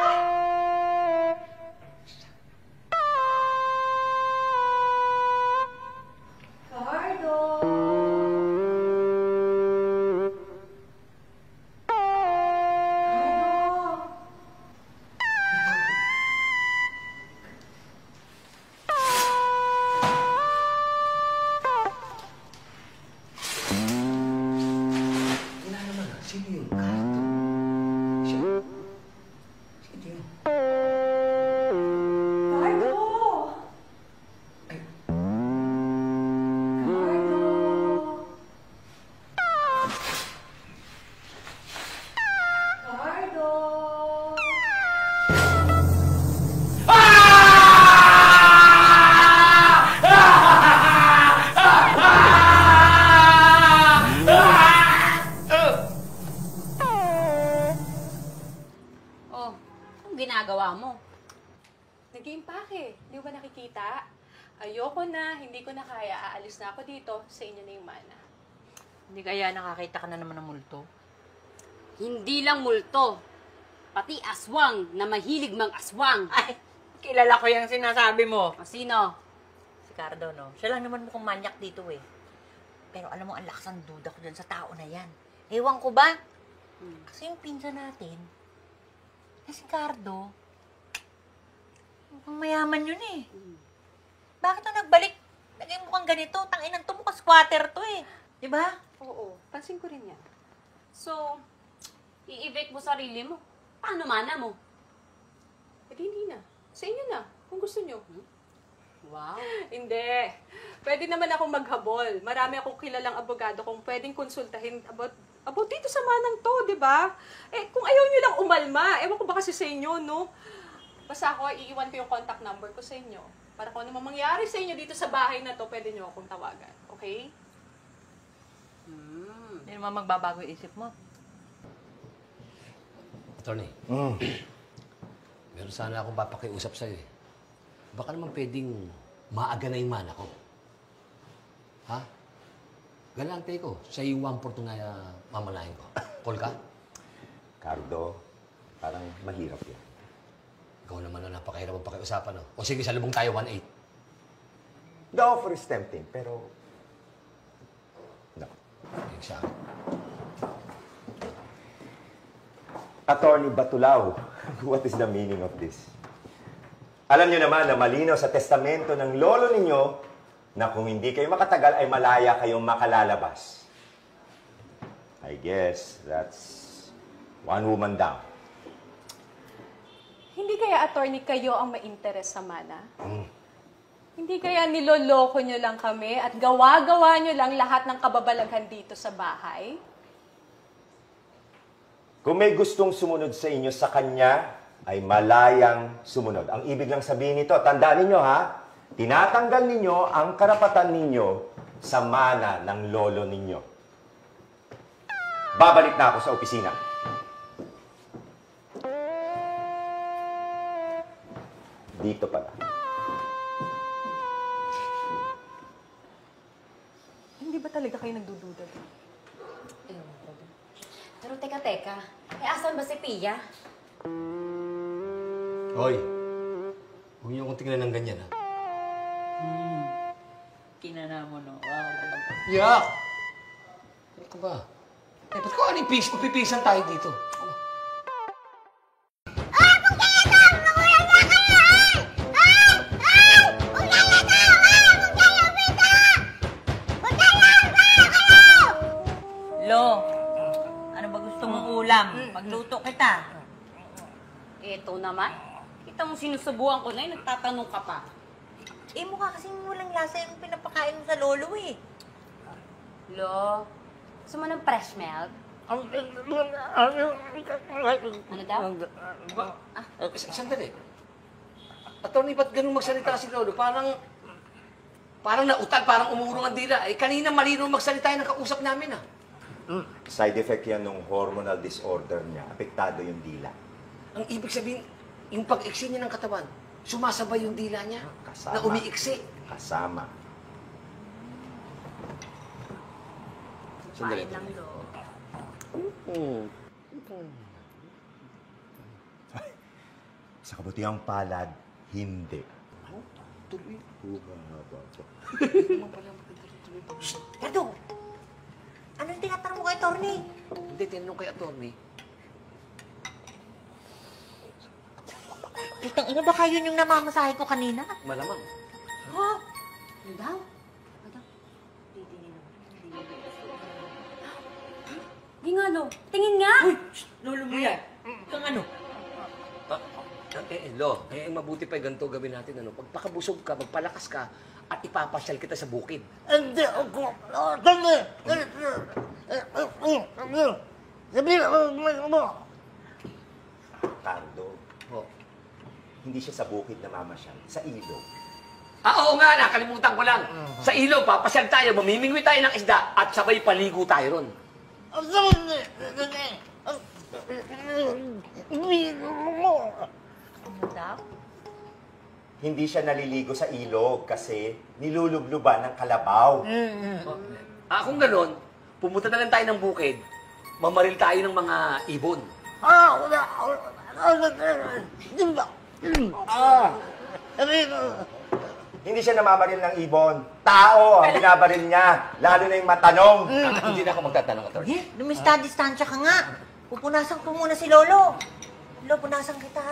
Sino yun? Siya. Sino yun? Cardo! Ay. Cardo! Oh, anong ginagawa mo? Nag-iimpake. Di ba nakikita? Ayoko na, hindi ko na kaya. Aalis na ako dito. Sa inyo na yung mana. Hindi kaya nakakita ka na naman ng multo? Hindi lang multo. Pati aswang na mahilig mang aswang. Ay, kilala ko yung sinasabi mo. O sino? Si Cardo, no? Siya lang naman mukhang manyak dito eh. Pero alam mo, ang lakas ng duda ko dyan sa tao na yan. Ewan ko ba? Kasi yung pinsan natin, na si Cardo, mukhang mayaman yun eh. Bakit na nagbalik? Naging mukhang ganito. Tanginan to, mukhang squatter to eh. Diba? Oo, pansin ko rin yan. So, i-evict mo sarili mo. Paano mana mo? Eh, hindi na. Sa inyo na, kung gusto nyo. Wow. Hindi. Pwede naman akong maghabol. Marami akong kilalang abogado kung pwedeng konsultahin about dito sa manang to, di ba? Eh, kung ayaw nyo lang umalma, ewan ko ba kasi sa inyo, no? Basta ako, iiwan ko yung contact number ko sa inyo. Para kung ano man mangyari sa inyo dito sa bahay na to, pwede nyo akong tawagan. Okay? Hindi naman magbabago yung isip mo. Attorney, meron sana akong papakiusap sa'yo eh. Baka naman pwedeng maaga na yung mana ko. Ha? Galante ko. Sa iyo 1/4 na mamalahin ko. Call ka? Cardo, parang mahirap yan. Ikaw naman na napakahirap ang pakiusapan, no? O sige, sa lubong tayo, 1/8. The offer is tempting, pero... No. Hindi sa akin. Attorney Batulao, what is the meaning of this? Alam niyo naman na malinaw sa testamento ng lolo ninyo na kung hindi kayo makatagal ay malaya kayong makalalabas. I guess that's one woman down. Hindi kaya, attorney, kayo ang ma-interest sa mana? Hindi kaya niloloko nyo lang kami at gawa-gawa nyo lang lahat ng kababalaghan dito sa bahay? Kung may gustong sumunod sa inyo sa kanya, ay malayang sumunod. Ang ibig lang sabihin nito, tandaan ninyo ha, tinatanggal ninyo ang karapatan ninyo sa mana ng lolo ninyo. Babalik na ako sa opisina. Dito pala. Hindi ba talaga kayo nagdududa? Ewan ko. Teka. Eh, asan ba si Pia? Hoy, huwag niyo akong tingnan ng ganyan, ha? Kinana mo, no? Wow. Yak! Ano ka ba? Eh, ba't ko anong pipisan tayo dito? Lo, ano ba gusto mong ulam? Pagluto kita. Eto naman. Kita mo sinusubuan ko na yun, nagtatanong ka pa. Eh, mukha kasing walang lasa yung pinapakain mo sa lolo eh. Lo, gusto mo ng fresh milk? Ano daw? Sandali. Attorney, ba't ganun magsalita si Lolo? Parang nautal, parang umurong ang dila. Eh, kanina malino magsalita yung nakausap namin, ah. Side effect yan ng hormonal disorder niya. Apektado yung dila. Ang ibig sabihin, yung pag-iksi niya ng katawan, sumasabay yung dila niya Kasama. na umiiksi. Kasama. Sandali. Kain lang, Lo. Sa kabutihang palad, hindi. Tuloy. Haba pa. Edo, anong tinatanong mo kay Torny? Hindi, tinanong kay attorney. Putang ina, baka yun yung namamasahe ko kanina? Malamang. Ha? Ano daw? Di nga, Lo. Tingin nga! Uy! Lolo mo yan. Kang ano? Lo, mabuti pa ganito gawin natin. Ano? Pagpakabusog ka, magpalakas ka, at ipapasyal kita sa bukid. Hindi ako. Cardo, Oh. hindi siya sa bukid na mamasyal. Sa ilog. Oo nga, nakalimutan ko lang. Sa ilog, papasyal tayo, mamimingwi tayo ng isda, at sabay paligo tayo ron. Ano daw? Hindi siya naliligo sa ilog kasi nilulubluban ng kalabaw. Kung ganon, pumunta na lang tayo ng bukid, mamaril tayo ng mga ibon. Hindi siya namamaril ng ibon. Tao ang binabaril niya, lalo na yung matanong. Hindi na ako magtatanong, attorney. Eh, lumista-distansya ka nga. Pupunasan ko muna si Lolo. Lolo, punasan kita.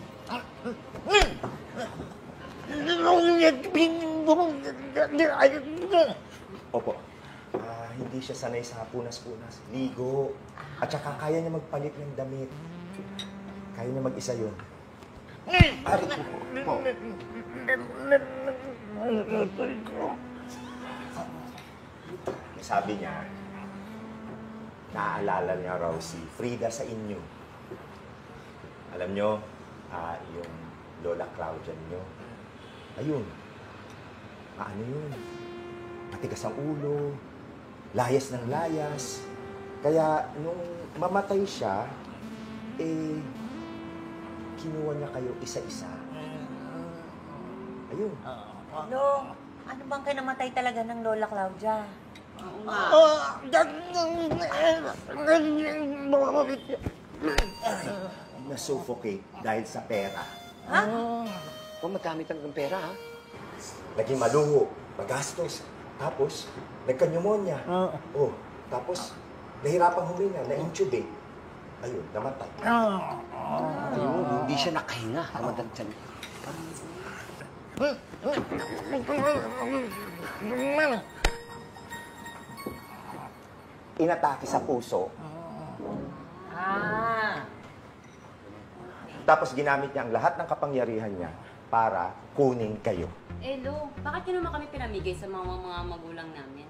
Opo. Hindi siya sanay sa punas-punas. Ligo. At saka kaya niya magpalit ng damit. Kaya niya mag-isa yun. Ari po. Sabi niya, naaalala niya raw si Frida sa inyo. Alam niyo, yung Lola Claudia niyo, ayun, ano yun, matigas ang ulo, layas ng layas. Kaya nung mamatay siya, kinuha niya kayo isa-isa. Ayun. Lolo, ano bang kinamatay talaga ng Lola Claudia? Oo nga. Na-suffocate dahil sa pera. Ha? Kung magamit ang pera, ha? Naging maluho, magastos. Tapos, nagka-pneumonia. Oh, tapos, nahirapang huminga, na-intubate. Ayun, namatay. Ayun, hindi siya nakahinga. Namatay siya. Inatake sa puso. Ah. Tapos ginamit niya ang lahat ng kapangyarihan niya para kunin kayo. Eh, Lo, bakit yun naman kami pinamigay sa mga magulang namin?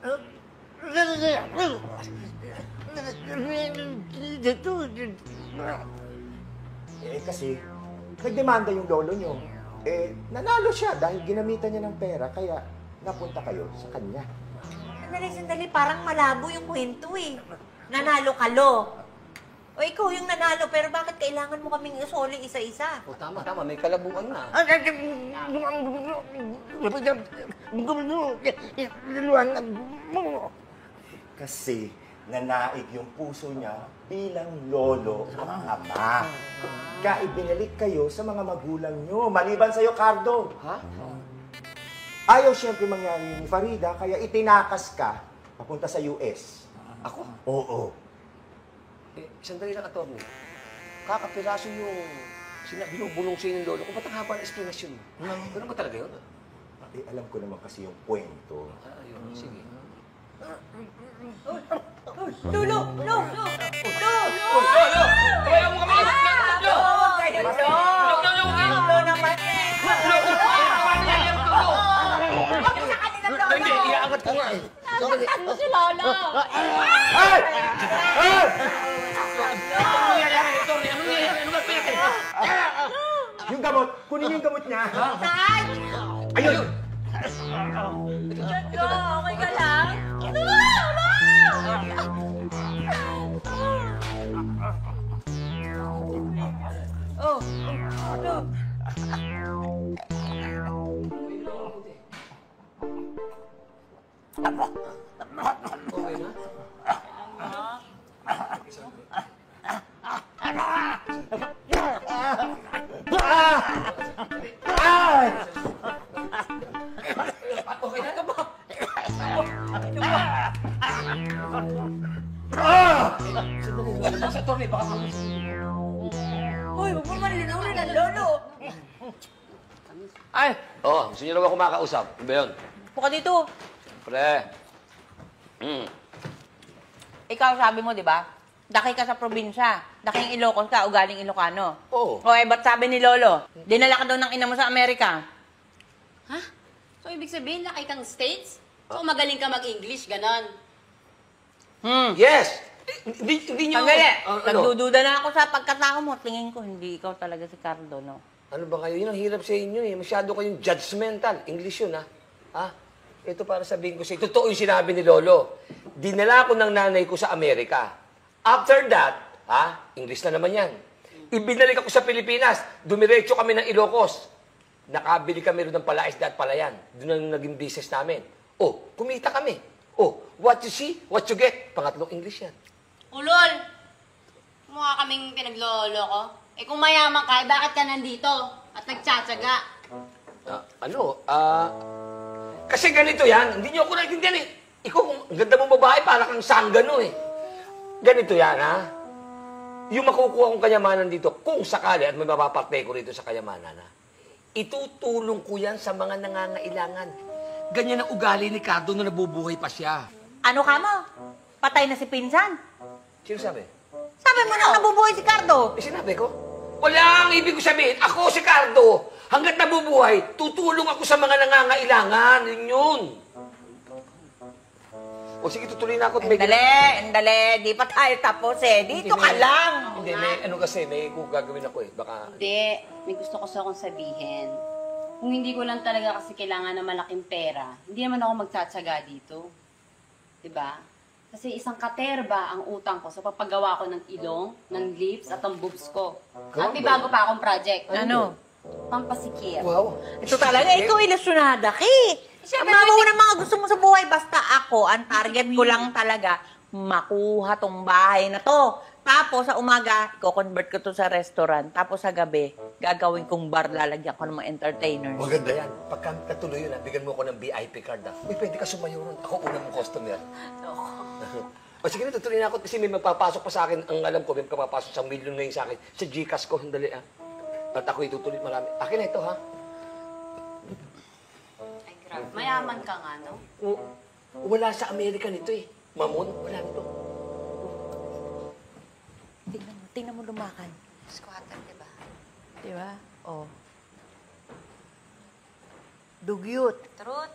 Kasi, nagdemanda yung lolo niyo. Nanalo siya dahil ginamitan niya ng pera, kaya napunta kayo sa kanya. Sandali, parang malabo yung kwento eh. Nanalo ka, Lo. O ikaw yung nanalo, pero bakit kailangan mo kaming isoli isa-isa? O tama, may kalabuan na. Kasi na naig yung puso niya bilang lolo at ama. Kaya ibinalik kayo sa mga magulang nyo, maliban sa'yo, Cardo. Ha? Ayaw siyempre mangyari ni Farida, kaya itinakas ka papunta sa US. Ako? Oo. Sandali lang, attorney. Kakapiraso yung binubulong sa'yo ng lolo ko. Ba't ang haba ng explanation mo? Ganun ba talaga yun? Alam ko naman kasi yung kwento. Ayun, sige. Lolo! Lolo! Lolo! Kaya mo kami! Lolo! Lolo naman eh! Hindi, iaangat ko nga eh. Nasaktan mo si Lolo! Ay! Ay! Yung gamot! Kunin yung gamot niya! Saan? Ayun! Diyan ka, okay ka lang? Oh, ano? Okay na? Okay na ba? Sa attorney, baka Hoy, huwag mo manilinaw ng lolo! Ay! Oo, gusto niyo naman kumakausap. Ano ba yun? Puka dito. Pre. Ikaw sabi mo, di ba? Daki ka sa probinsya. Daking Ilocos ka o galing Ilocano. Oo. O ba't sabi ni Lolo? Dinala ka daw ng ina mo sa Amerika. Ha? So, ibig sabihin, laki kang States? So, magaling ka mag-English, ganon. Yes! Hindi niyo... Sandali. Ano? Nagdududa na ako sa pagkatao mo. Tingin ko, hindi ikaw talaga si Cardo, no? Ano ba kayo? Yun ang hirap sa inyo eh. Masyado kayong judgmental. English yun, ha? Ha? Ito para sabihin ko sa inyo. Totoo yung sinabi ni Lolo. Dinala ko ng nanay ko sa Amerika. After that, ha? English na naman yan. Ibinalik ako sa Pilipinas. Dumiretso kami ng Ilocos. Nakabili kami rin ng palaisda at palayan. Doon ang naging business namin. Oh, kumita kami. Oh, what you see, what you get. Pangatlong English yan. Ulol! Mukha kaming pinaglolo ko. Eh kung mayaman ka, bakit ka nandito? At nagtsatsaga? Kasi ganito yan. Hindi niyo ako naintindihan eh. Ikaw, kung ang ganda mong babae, para kang sanggano eh. Ganito yan, ha? Yung makukuha kong kayamanan dito, kung sakali, at may mapaparte ko rito sa kayamanan, ha? Itutulong ko yan sa mga nangangailangan. Ganyan ang ugali ni Cardo na nabubuhay pa siya. Ano ka mo? Patay na si Pinsan. Sino sabi? Sabi mo na nabubuhay si Cardo. Eh, sinabi ko? Wala ang ibig ko sabihin. Ako si Cardo. Hanggat nabubuhay, tutulong ako sa mga nangangailangan. Yun. O sige, tutuloy na ako. Andali. Di pa tayo tapos eh. Dito ka lang. Hindi, may ano kasi, may gagawin ako eh. Baka... Hindi. May gusto ko sa akong sabihin. Kung hindi ko lang talaga kasi kailangan ng malaking pera, hindi naman ako magtsatsaga dito. Diba? Kasi isang katerba ang utang ko sa papagawa ko ng ilong, ng lips, at ang boobs ko. At may bago pa akong project. Ano? Pampasikip. Wow. Ito talaga, ikaw ilusyonada ka eh. Siyempre, Ang mga ng mga gusto mo sa buhay, basta ako, ang target ko lang talaga, makuha tong bahay na to. Tapos sa umaga, i-convert ko to sa restaurant. Tapos sa gabi, gagawin kong bar, lalagyan ko ng mga entertainers. Maganda yan. Pagka natuloy yun, bigyan mo ako ng VIP card. Uy, pwede ka sumayo ron. Ako una mong customer. O sige na, tutuloy na ako kasi may magpapasok pa sa akin. Ang alam ko, may magpapasok sa million ngayon sa akin. Sa Gcash ko, sandali ah. At ako itutuloy marami. Akin na ito ha. Ay, grabe. Mayaman ka nga, no? Wala sa Amerika nito eh. Mamon, wala nito. Tingnan mo lumakan. Squatter, diba? Diba? Oh. Dugyot. Truth.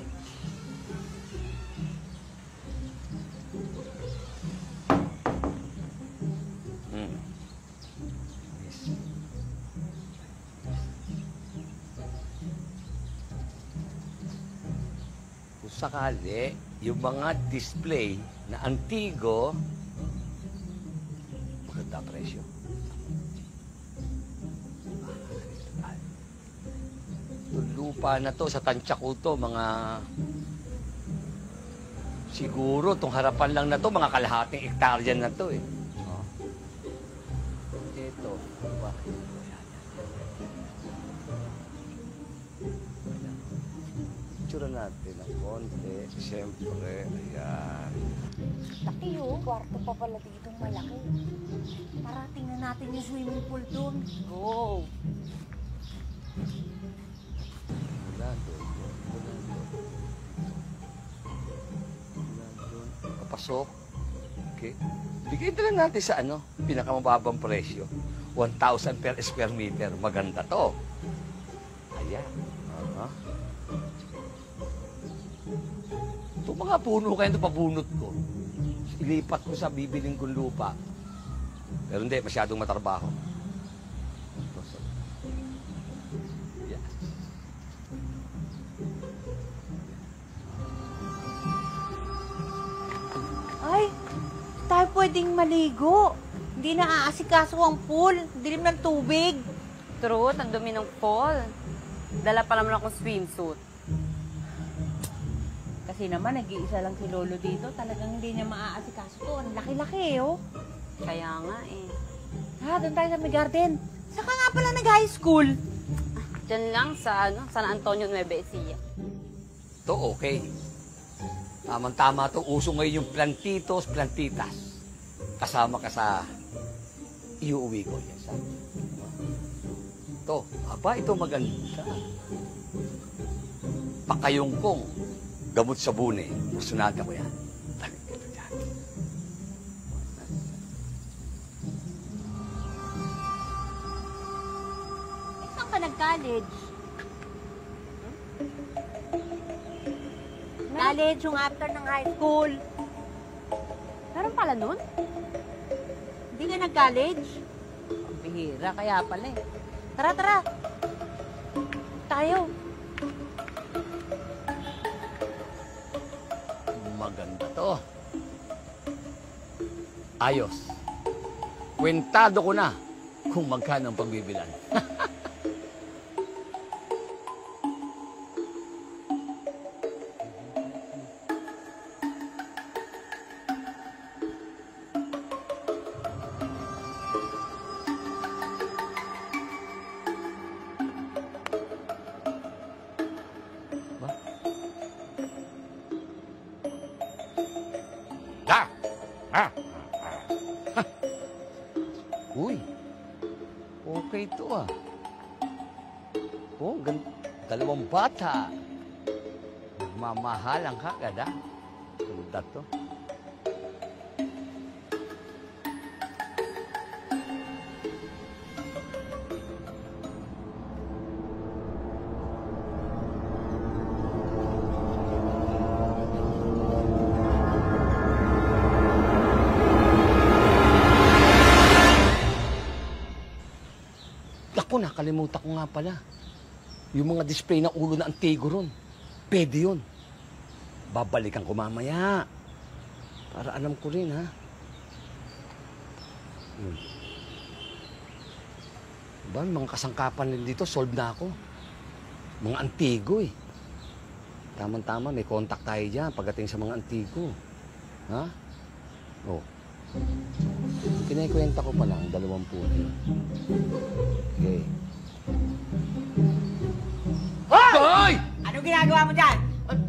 Kung sakali, yung mga display na antigo, maganda presyo. Itong lupa na to, sa tansya ko to, mga Siguro, itong harapan lang na to, mga kalahating hektarya na to eh. Oh. Ito. Bakit? Itsura natin ng konti. Siyempre, ayan. Laki oh. Kwarto pa pala dito malaki. Tara, tingnan natin yung swimming pool doon. Go! Wala doon. Papasok. Okay. Bigay na lang natin sa pinakamababang presyo. 1,000 per square meter. Maganda to. Ayan. Ito mga puno kayo, ito pabunot ko. Ilipat ko sa bibiling kong lupa. Pero hindi, masyadong matrabaho. Yes. Ay, tayo pwedeng maligo. Hindi na aasikaso ang pool. Dilim ng tubig. Truth, ang dumi ng pool. Dala pa naman akong swimsuit. Kasi naman, nag-iisa lang si Lolo dito. Talagang hindi niya maaasikaso to. Ang laki-laki, oh. Kaya nga eh. Ha, doon tayo sa may garden. Saka nga pala nag-high school. Diyan lang sa San Antonio, Nueva Ecija. Ito, okay. Tamang-tama to. Uso ngayon yung plantitos, plantitas. Kasama ka sa iuwi ko. Yes, ito. Aba, ito maganda. Pakayongkong. Gamot sa bune. Pusunada ko yan. Talig ito dyan. Saan ka nag-college? College yung after ng high school. Meron pala nun? Hindi ka nag-college? Bihira, kaya pala eh. Tara, tara. Tayo. Maganda to. Ayos. Kwentado ko na kung magkano ang pagbibilan. Uy, okay to ah. Oh, dalawang bata. Nagmamahalang kagad ah. Ganda to. Ako, nakalimutan ko nga pala. Yung mga display ng ulo na antigo ron. Pwede yun. Babalikan ko mamaya. Para alam ko rin, ha? Diba, mga kasangkapan nila dito, solve na ako. Mga antigo, eh. Tama-tama, may contact tayo dyan pagdating sa mga antigo. Ha? Oh. Kinikwenta ko pa lang, 20. Okay. Hoy! Anong ginagawa mo dyan?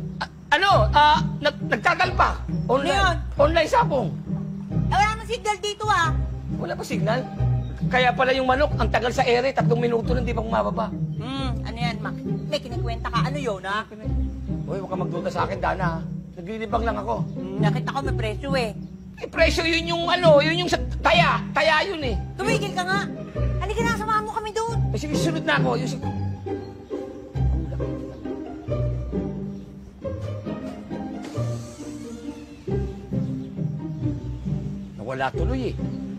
Nagtatalpak. Online. Online sapong. Wala nang signal dito ah. Wala pa signal? Kaya pala yung manok, ang tagal sa ere, 3 minuto na hindi pa bumababa. Ano yan, Mac? May kinikwenta ka. Ano yun, ha? Hoy, huwag ka magduda sa akin, Dana. Naglilibang lang ako. Nakita ko may presyo eh. Eh, presyo yun yung yun yung sa taya. Taya yun eh. Tumigil ka nga. Halika na, samahan mo kami doon. Eh, sige, sunod na ako. Yung nawala tuloy eh.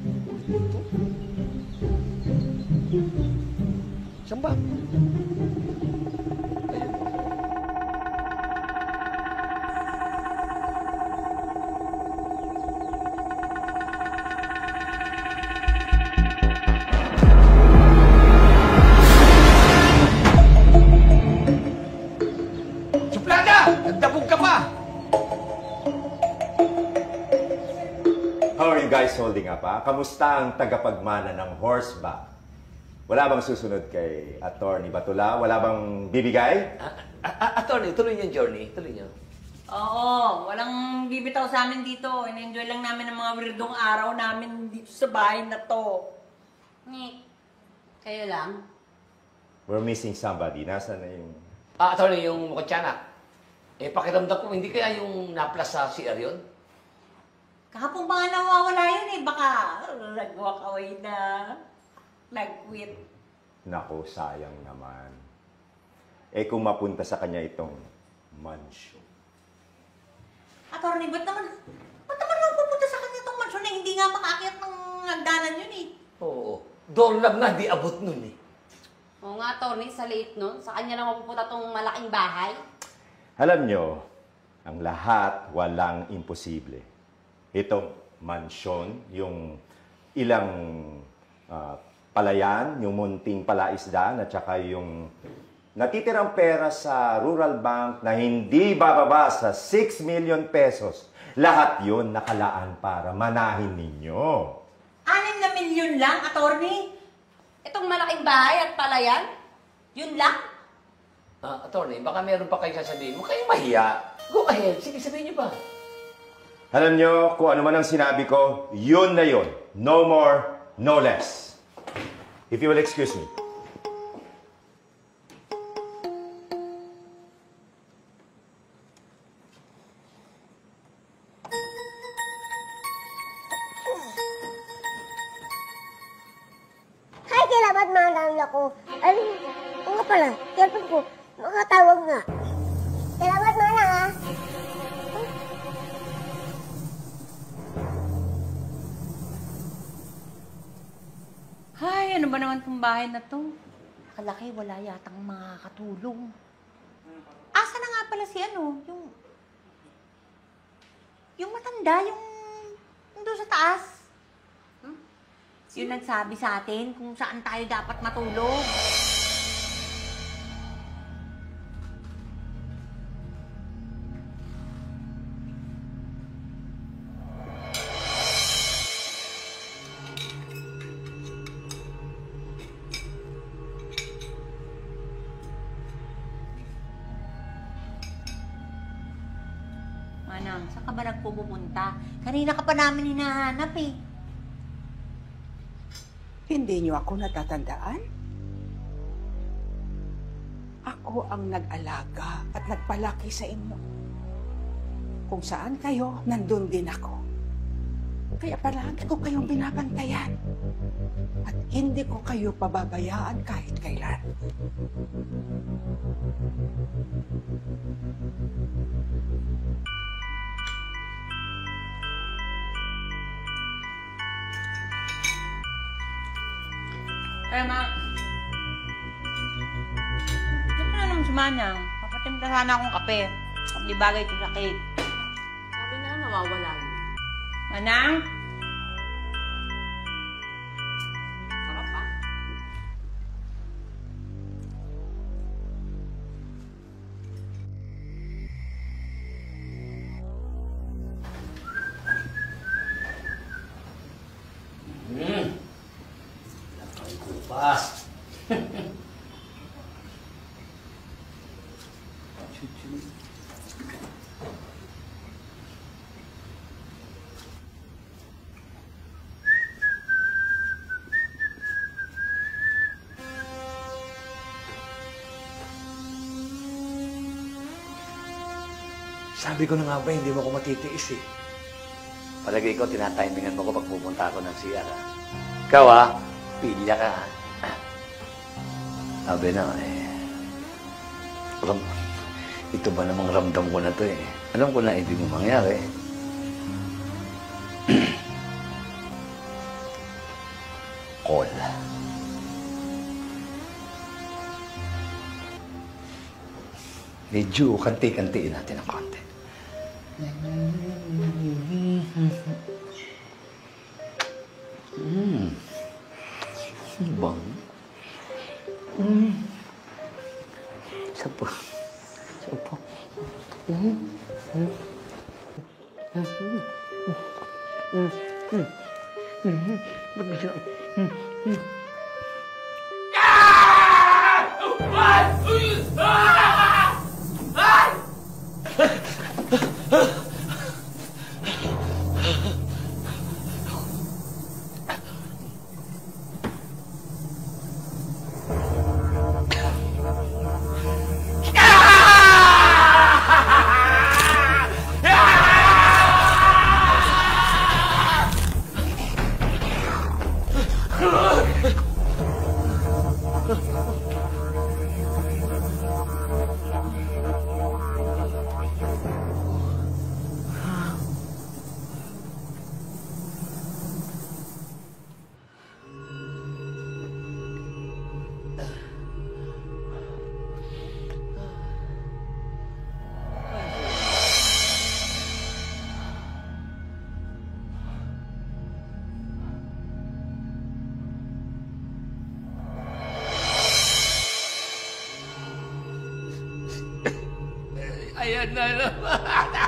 Saan ba? Suplada! Nagdabog ka pa! nga pa, kamusta ang tagapagmana ng horseback? Wala bang susunod kay Attorney Batula? Wala bang bibigay? Attorney, tuloy niyo yung journey. Tuloy niyo. Oo, walang bibitaw sa amin dito. In-enjoy lang namin ang mga weirdong araw namin dito sa bahay na to. Nick, kayo lang? We're missing somebody. Nasaan na yung... Attorney, yung mukatsyanak. Pakiramdam ko, hindi kaya yung naplas sa CR yun? Kahapon pa nga nawawala yun eh. Baka nag-walk away na. Nag-quit. Naku, sayang naman. Kung mapunta sa kanya itong mansion. Attorney, ba't naman mapupunta sa kanya itong mansyon na hindi nga makaakyat ng hagdanan yun eh? Oo. Doorknob nga, di abot nun eh. Oo nga, Tony, sa liit nun. Sa kanya lang mapupunta tong malaking bahay. Alam nyo, ang lahat walang imposible. Itong mansyon, yung ilang palayan, yung munting palaisdaan, at saka yung natitirang pera sa Rural Bank na hindi bababa sa 6 million pesos. Lahat yun nakalaan para manahin ninyo. 6 na milyon lang, attorney? Itong malaking bahay at palayan? Yun lang? Attorney, baka meron pa kayo sasabihin. Huwag kayong mahiya. Go ahead. Sige, sabihin niyo pa. Alam nyo, kung ano man ang sinabi ko, yun na yun. No more, no less. If you will excuse me. Hi, kailangan maalala ko. Ano nga pala, cellphone ko, makatawag nga. Salamat mana ha. Ay, ano ba naman itong bahay na to? Nakalaki, wala yatang makakatulong. Asa na nga pala si ano, yung matanda, yung doon sa taas. Yung nagsabi sa atin kung saan tayo dapat matulog. Manang, saan ka ba nagpupunta? Kanina ka pa namin hinahanap eh. Hindi niyo ako natatandaan? Ako ang nag-alaga at nagpalaki sa inyo. Kung saan kayo, nandun din ako. Kaya palagi ko kayong binabantayan. At hindi ko kayo pababayaan kahit kailan. Kaya ma, ito na naman si Manang. Papatimpla sana akong kape. Di bagay ito sa cake. Sabi na nawawala yun. Manang? Sarap pa. Pas. Sabi ko na nga ba, hindi mo ko matitiis eh. Palagay ko, tinatimingan mo ko pag pupunta ako ng CR. Ikaw pilya ka. Sabi na ito ba namang ramdam ko na to eh. Alam ko na hindi mo mangyari. Call. Medyo kanti-kantiin natin ang konti. Bang. Sapa. Sapa. Ayan na naman.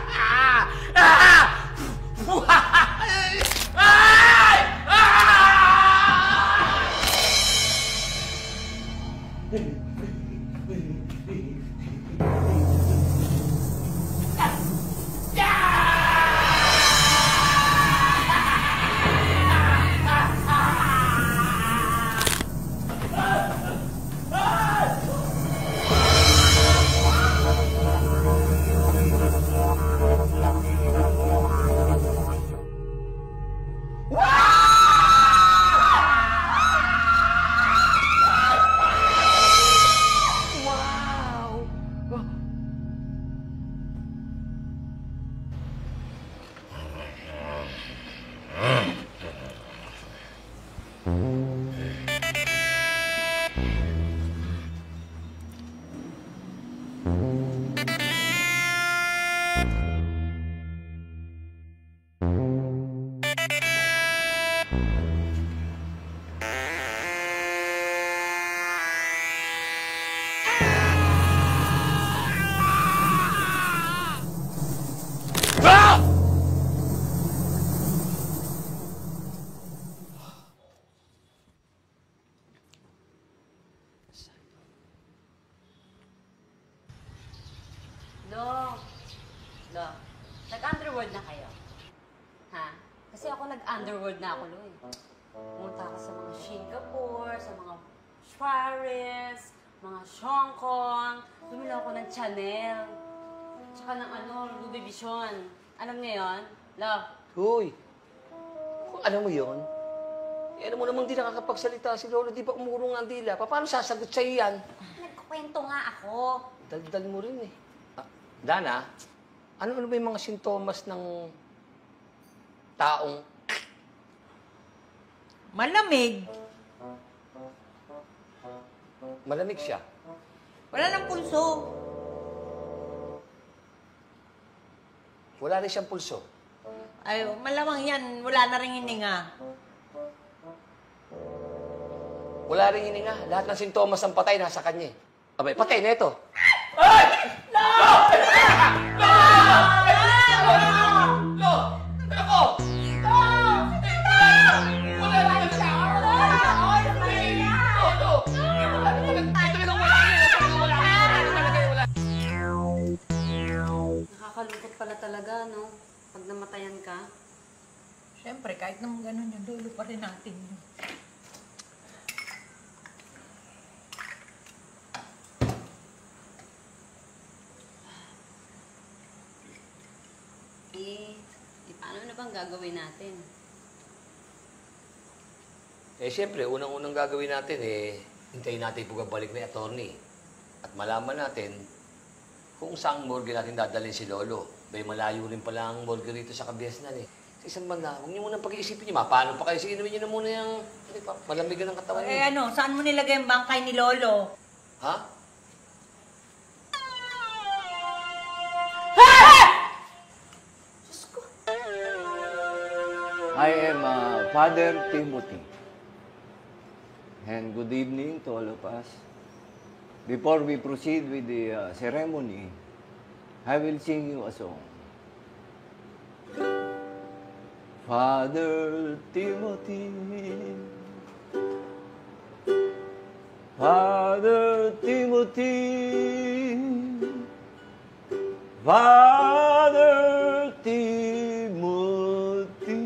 Lo, nag-underworld na kayo? Ha? Kasi ako nag-underworld na ako, Lo. Pumunta ako sa mga Singapore, sa mga Paris, mga Hong Kong. Bumili ako ng Chanel. Tsaka ng Louis Vuitton. Alam niyo yun? Lo. Hoy, kung alam mo yun, alam mo namang di nakakapagsalita si Lolo, di ba umurong ang dila? Paano sasagot sa'yo yan? Nagkukwento nga ako. Daldal mo rin eh. Dana, ano ba yung mga sintomas ng taong Malamig. malamig siya? Wala ng pulso. Wala rin siyang pulso. Ay, malamang yan. Wala na rin hininga. Wala rin hininga. Lahat ng sintomas ng patay nasa kanya eh. Abay, patay na ito. Nakakalungkot pala talaga, no? Pag namatayan ka. Siyempre, kahit naman ganun yung dulo pa rin natin yun. Paano na bang gagawin natin? Siyempre, unang-unang gagawin natin hintayin natin yung pagbalik ni attorney. At malaman natin kung saang morgue natin dadalhin si Lolo. May malayo rin pala ang morgue rito sa Kabiasnan Sa isang banda, huwag niyo munang pag-iisipin niyo. Paano pa kayo? Sige, inumin niyo na muna yung malamigan ng katawan niyo. Saan mo nilagay yung bangkay ni Lolo? Ha? I am Father Timothy. And good evening to all of us. Before we proceed with the ceremony, I will sing you a song. Father Timothy, Father Timothy, Father Timothy,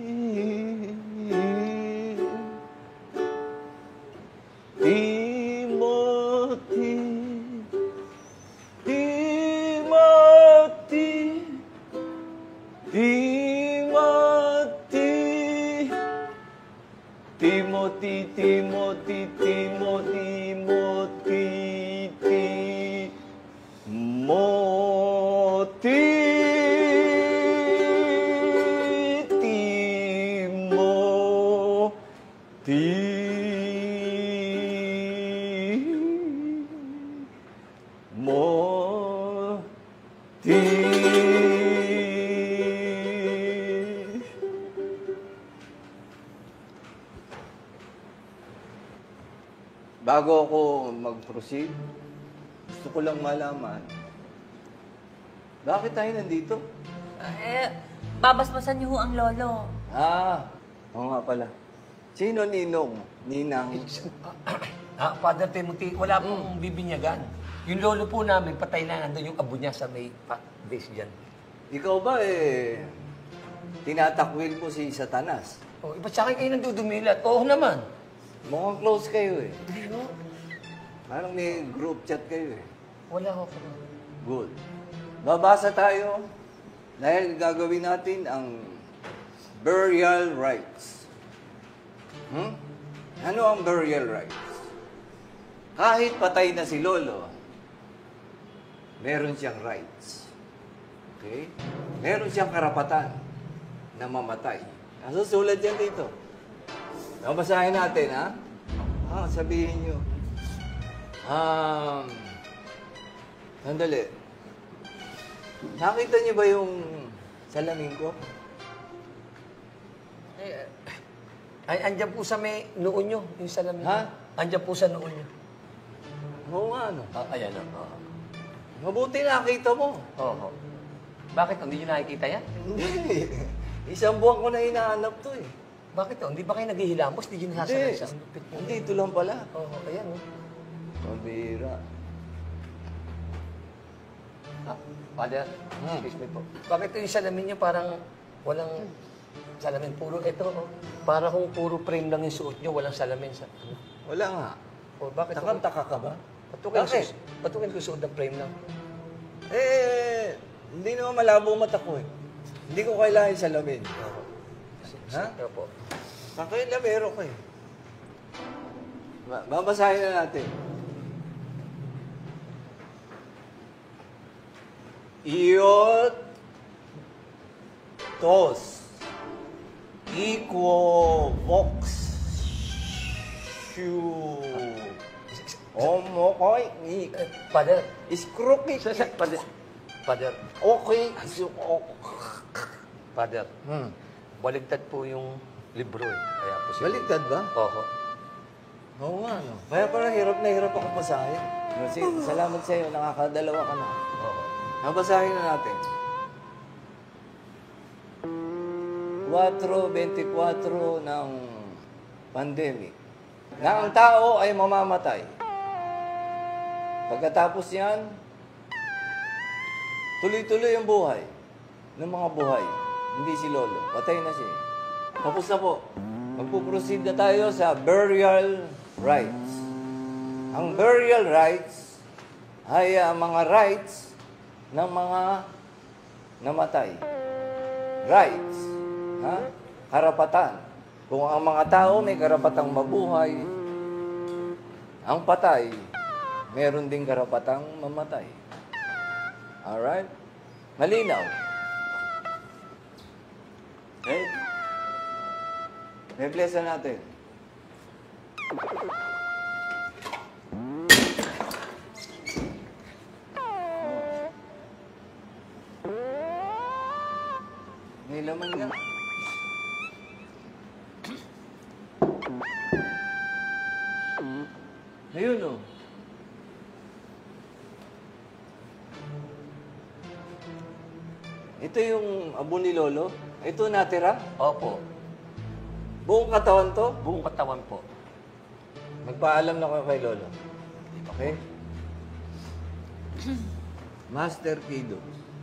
Timothy, Timothy, Timothy, Timothy, Timothy, Timothy, Bago ako mag-proceed, gusto ko lang malaman, bakit tayo nandito? Babasbasan niyo ho ang lolo. Oo nga pala. Sino ninong? Ninang? Father Timothy, wala pong bibinyagan. Yung lolo po namin, patay na, nandun yung abo niya sa may base dyan. Ikaw ba tinatakwil mo si Satanas? Ba't sa akin kayo nandudumilat? Oo naman. Mukhang close kayo Parang may group chat kayo Wala ako. Good. Babasa tayo dahil gagawin natin ang burial rites. Ano ang burial rites? Kahit patay na si Lolo, meron siyang rights. Okay? Meron siyang karapatan na mamatay. Nasusulat yan dito. Babasahin natin, sabihin nyo. Sandali. Nakita niyo ba yung salamin ko? Andyan po sa may noon nyo, yung salamin. Andyan po sa noon nyo. Oo nga, Ayan, Mabuti nakita mo. Oo. Bakit? Hindi nyo nakikita yan? Hindi. Isang buwan ko na hinahanap to Bakit? Hindi ba kayo naghihilamos? Hindi nyo nasasanay sa lupit mo? Hindi, ito lang pala. Oo, ayan Pabira. Father, excuse me po. Bakit yung salamin nyo parang walang salamin? Para kung puro frame lang yung suot nyo, walang salamin sa... Wala nga. Bakit? Takam-taka ka ba? Patukin ko suot ng frame lang. Hindi naman malabo mata ko Hindi ko kailangan yung salamin. Opo. Kakaila meron ko Babasahin na natin. Iot tos equo vox shu omokoy Father. Iskruki. Father. Okay. Father. Baligtad po yung libro Kaya po Baligtad ba? Oo nga, Kaya parang hirap na hirap ako basahin. Salamat sa iyo, nakakadalawa ka na. Babasahin na natin. 4:24 ng pandemic. Na ang tao ay mamamatay. Pagkatapos yan, tuloy-tuloy ang buhay ng mga buhay. Hindi si Lolo. Patay na siya. Tapos na po. Magpuproceed na tayo sa burial rites. Ang burial rites ay mga rites ng mga namatay. Rights. Karapatan. Kung ang mga tao may karapatang mabuhay, ang patay, meron ding karapatang mamatay. Alright? Malinaw. Okay? May-bless na natin. May laman nga. Ayun Ito yung abo ni Lolo. Ito natira? Opo. Buong katawan to? Buong katawan po. Magpaalam na kayo kay Lolo. Okay? Master Kido.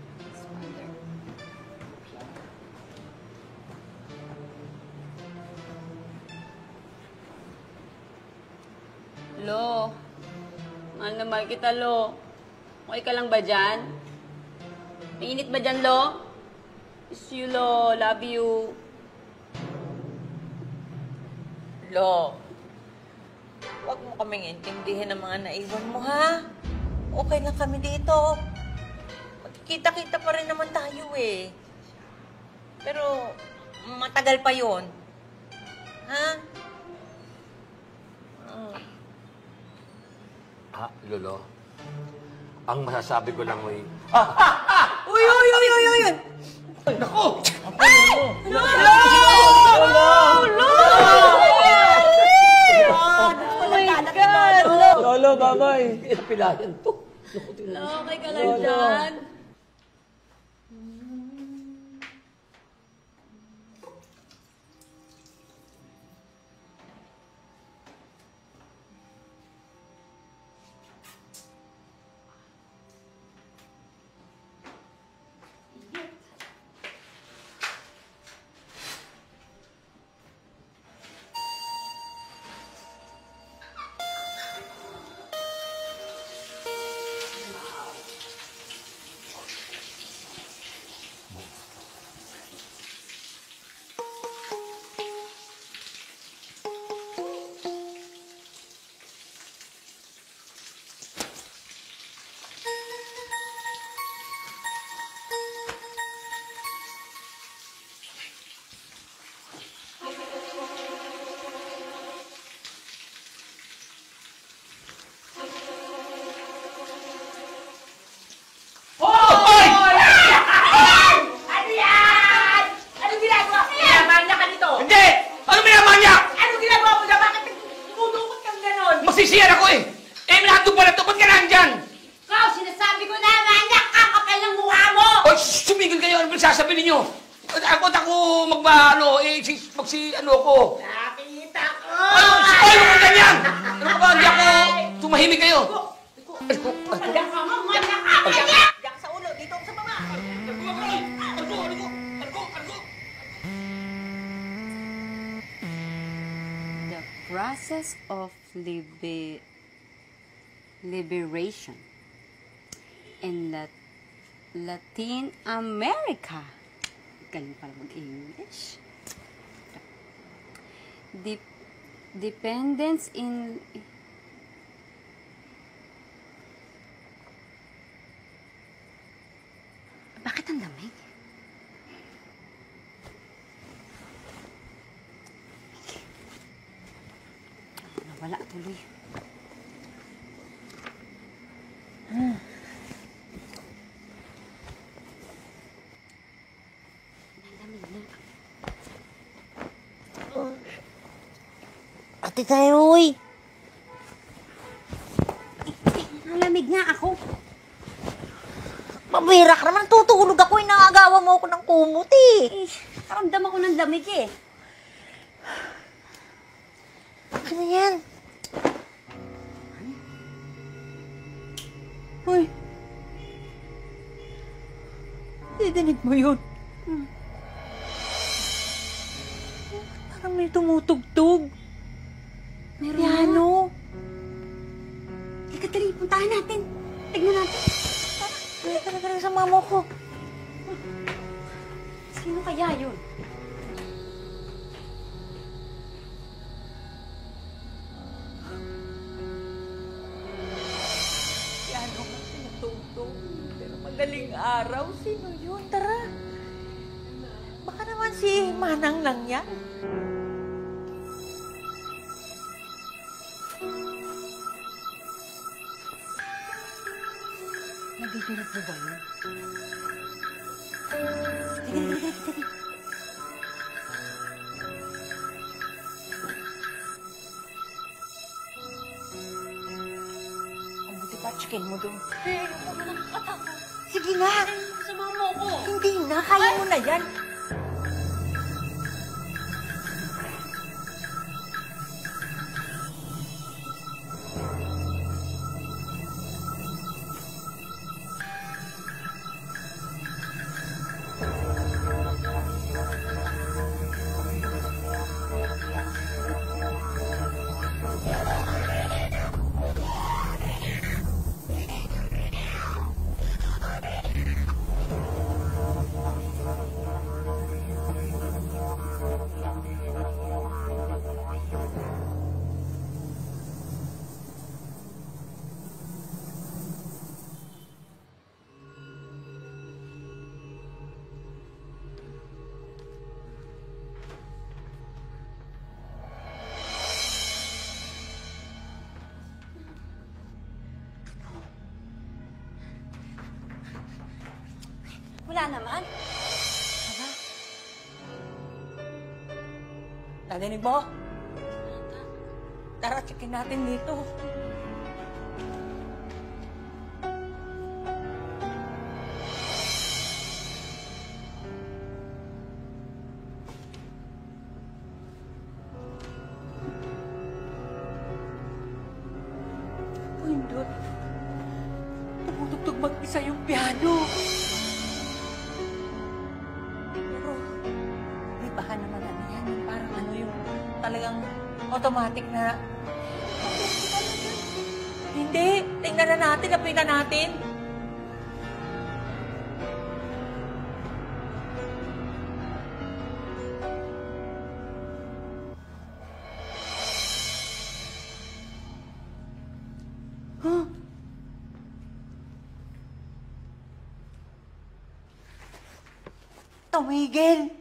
Lo, mahal na mahal kita, Lo. Okay ka lang ba dyan? Mainit ba dyan, Lo? Miss you, Lo. Love you. Lo, huwag mo kaming intindihin ng mga naiwan mo, ha? Okay lang kami dito. Magkikita-kita pa rin naman tayo, eh. Pero, matagal pa yon, ha? Lolo, ang masasabi ko lang ay... Uy, uy, uy, uy, uy! Naku! Lolo! Lolo! Oh my God! Lolo, babay! Pilayan to. Lo, okay ka lang dyan? Magsisiyan ako eh! Eh, nandun pala ito. Ba't ka nandyan? Ikaw, sinasabi ko na, manyak ka, kapal ng mukha mo! Oy, sumigil kayo. Ano ba sasabihin ninyo? Ako magba, ano ko. Nakita ko! Ay, huwag ka ganyan! Ano ka ba? Hindi ako tumahimik kayo. Manyak ka mo, manyak ka! Manyak! Diyak sa ulo, dito ako sa baba. The process of liberation in Latin America. Galing pala mag-English. Dependence in... Bakit ang lamig? Nawala tuloy. Ate Tayoy! Nalamig nga ako. Mabira ka naman. Tutulog ako. Inaagawa mo ako ng kumot eh. Karamdam ako ng lamig eh. Ano yan? Uy! Didinig mo yun? Parang may tumutugtog. Meron Piano. Teka, dali. Puntahan natin. Tignan natin. Talaga sa mama ko. Sino kaya yun? Piano nga tinutugtog. Pero madaling araw, sino yun? Tara. Baka naman si Manang lang yan. Nagdidinig mo ba yun? Sige. Ang buti pa, chicken mo doon. Eh, ako na nakakatakot. Sige na. Sumama ko. Hindi na, kaya mo na yan. Wala naman. Narinig mo? Tara, checkin natin dito. Pindot. Tumutugtog mag-isa yung piano. Pero, di baka naman ano yan, yung parang ano yung talagang automatic na... Hindi! Tingnan na natin, lapitan natin. Huh? Tumigil!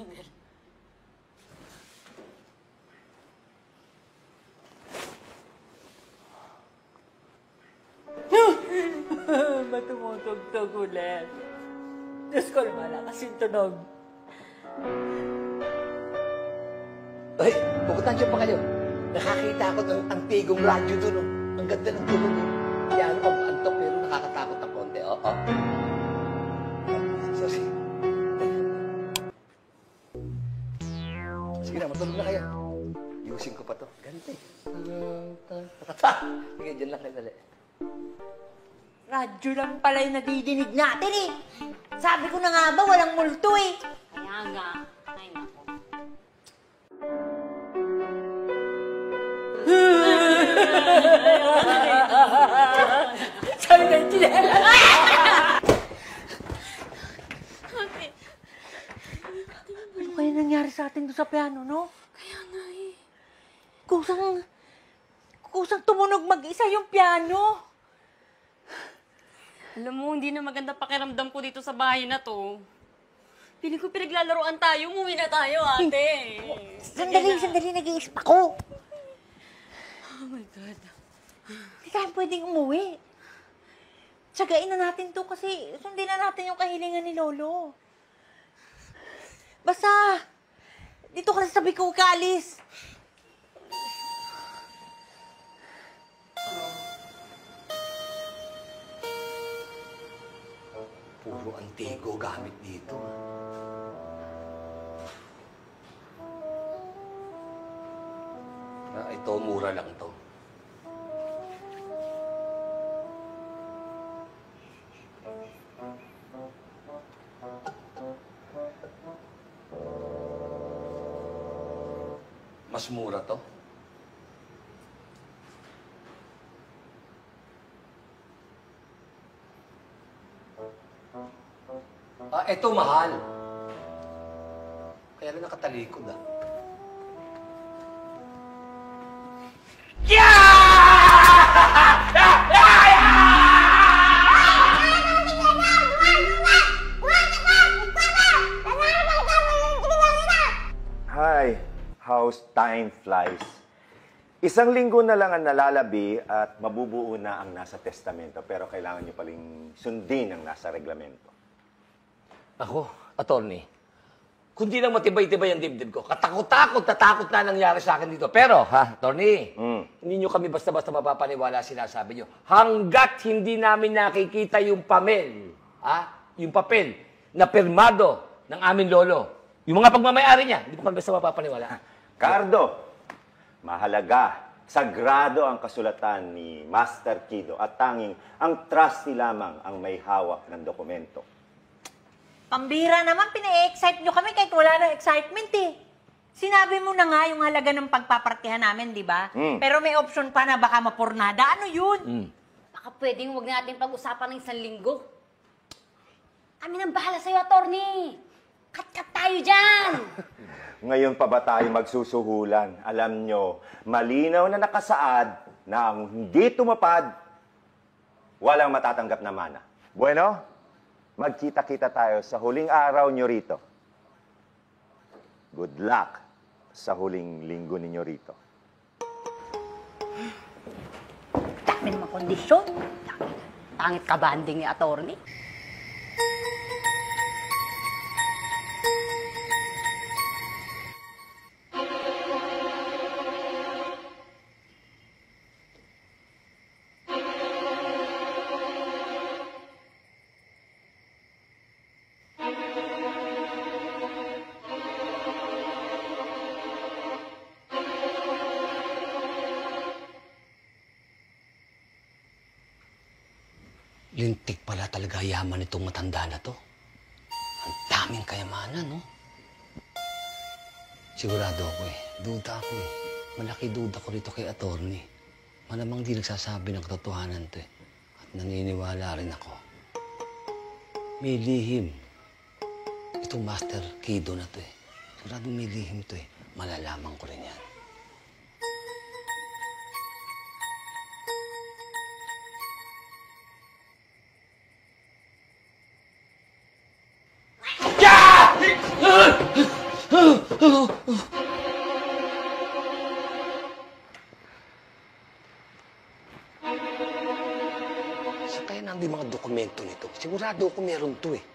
Matumutugtog ulit. Diyos ko, malakas yung tunog. Ay, pagkutansya pa kayo. Nakakita ako ng antigong radyo doon. Oh. Ang ganda ng tunog. Kaya ano ka antok pero nakakatakot ng konti. Oo. Sorry. Sige na, matulog na kayo. Ayusin ko pa to. Ganti. Sige, dyan lang kayo dali. Radyo lang pala yung nadidinig natin eh. Sabi ko na nga ba, walang multo eh. Kaya nga. Ay, nako. Sabi na yung chinela. Ano kaya nangyari sa atin doon sa piano, no? Kaya nga eh. Kusang tumunog mag-isa yung piano. Alam mo, hindi na maganda pakiramdam ko dito sa bahay na to. Piling ko pinaglalaroan tayo. Umuwi na tayo, ate. Sandali, nag-iisip ako. Oh my God. Hindi tayo pwedeng umuwi. Tsagain na natin to kasi sundin na natin yung kahilingan ni Lolo. Basta, dito ka sa sabi ko kaalis. Puro antigo gamit dito. Ito, mura lang to. Mas mura to. Ito mahal. Kaya rin nakatalikod ah. Hi, how's time flies? Isang linggo na lang ang nalalabi at mabubuo na ang nasa testamento pero kailangan nyo paling sundin ang nasa reglamento. Ako, attorney, kundi lang matibay-tibay ang dibdib ko, katakot na nangyari sa akin dito. Pero, attorney, hindi nyo kami basta-basta mapapaniwala sinasabi nyo. Hanggat hindi namin nakikita yung yung papel na pirmado ng aming lolo, yung mga pagmamayari niya, hindi ko kami basta mapapaniwala. Cardo, mahalaga, sagrado ang kasulatan ni Master Kido at tanging ang trustee lamang ang may hawak ng dokumento. Pambira naman, pina-excite nyo kami kahit wala na excitement eh. Sinabi mo na nga yung halaga ng pagpapartihan namin, di ba? Pero may option pa na baka mapurnada. Ano yun? Baka pwedeng huwag natin pag-usapan ng 1 linggo. Kami nang bahala sa'yo, attorney. Kat-kat tayo dyan. Ngayon pa ba tayo magsusuhulan? Alam nyo, malinaw na nakasaad na ang hindi tumapad, walang matatanggap na mana. Bueno, magkita-kita tayo sa huling araw nyo rito. Good luck sa huling linggo ninyo rito. Dami naman kondisyon. Tangit ka banding ni attorney. Lintik pala talaga yaman itong matanda na to. Ang daming kayamanan, no? Sigurado ako eh. Duda ako eh. Malaki duda ko rito kay attorney. Malamang di nagsasabi ng katotohanan to eh. At naniniwala rin ako. May lihim. Itong Master Kido na to eh. Siguradong may lihim to eh. Malalaman ko rin yan. Saan kaya nandun mga dokumento nito? Sigurado ako meron to eh.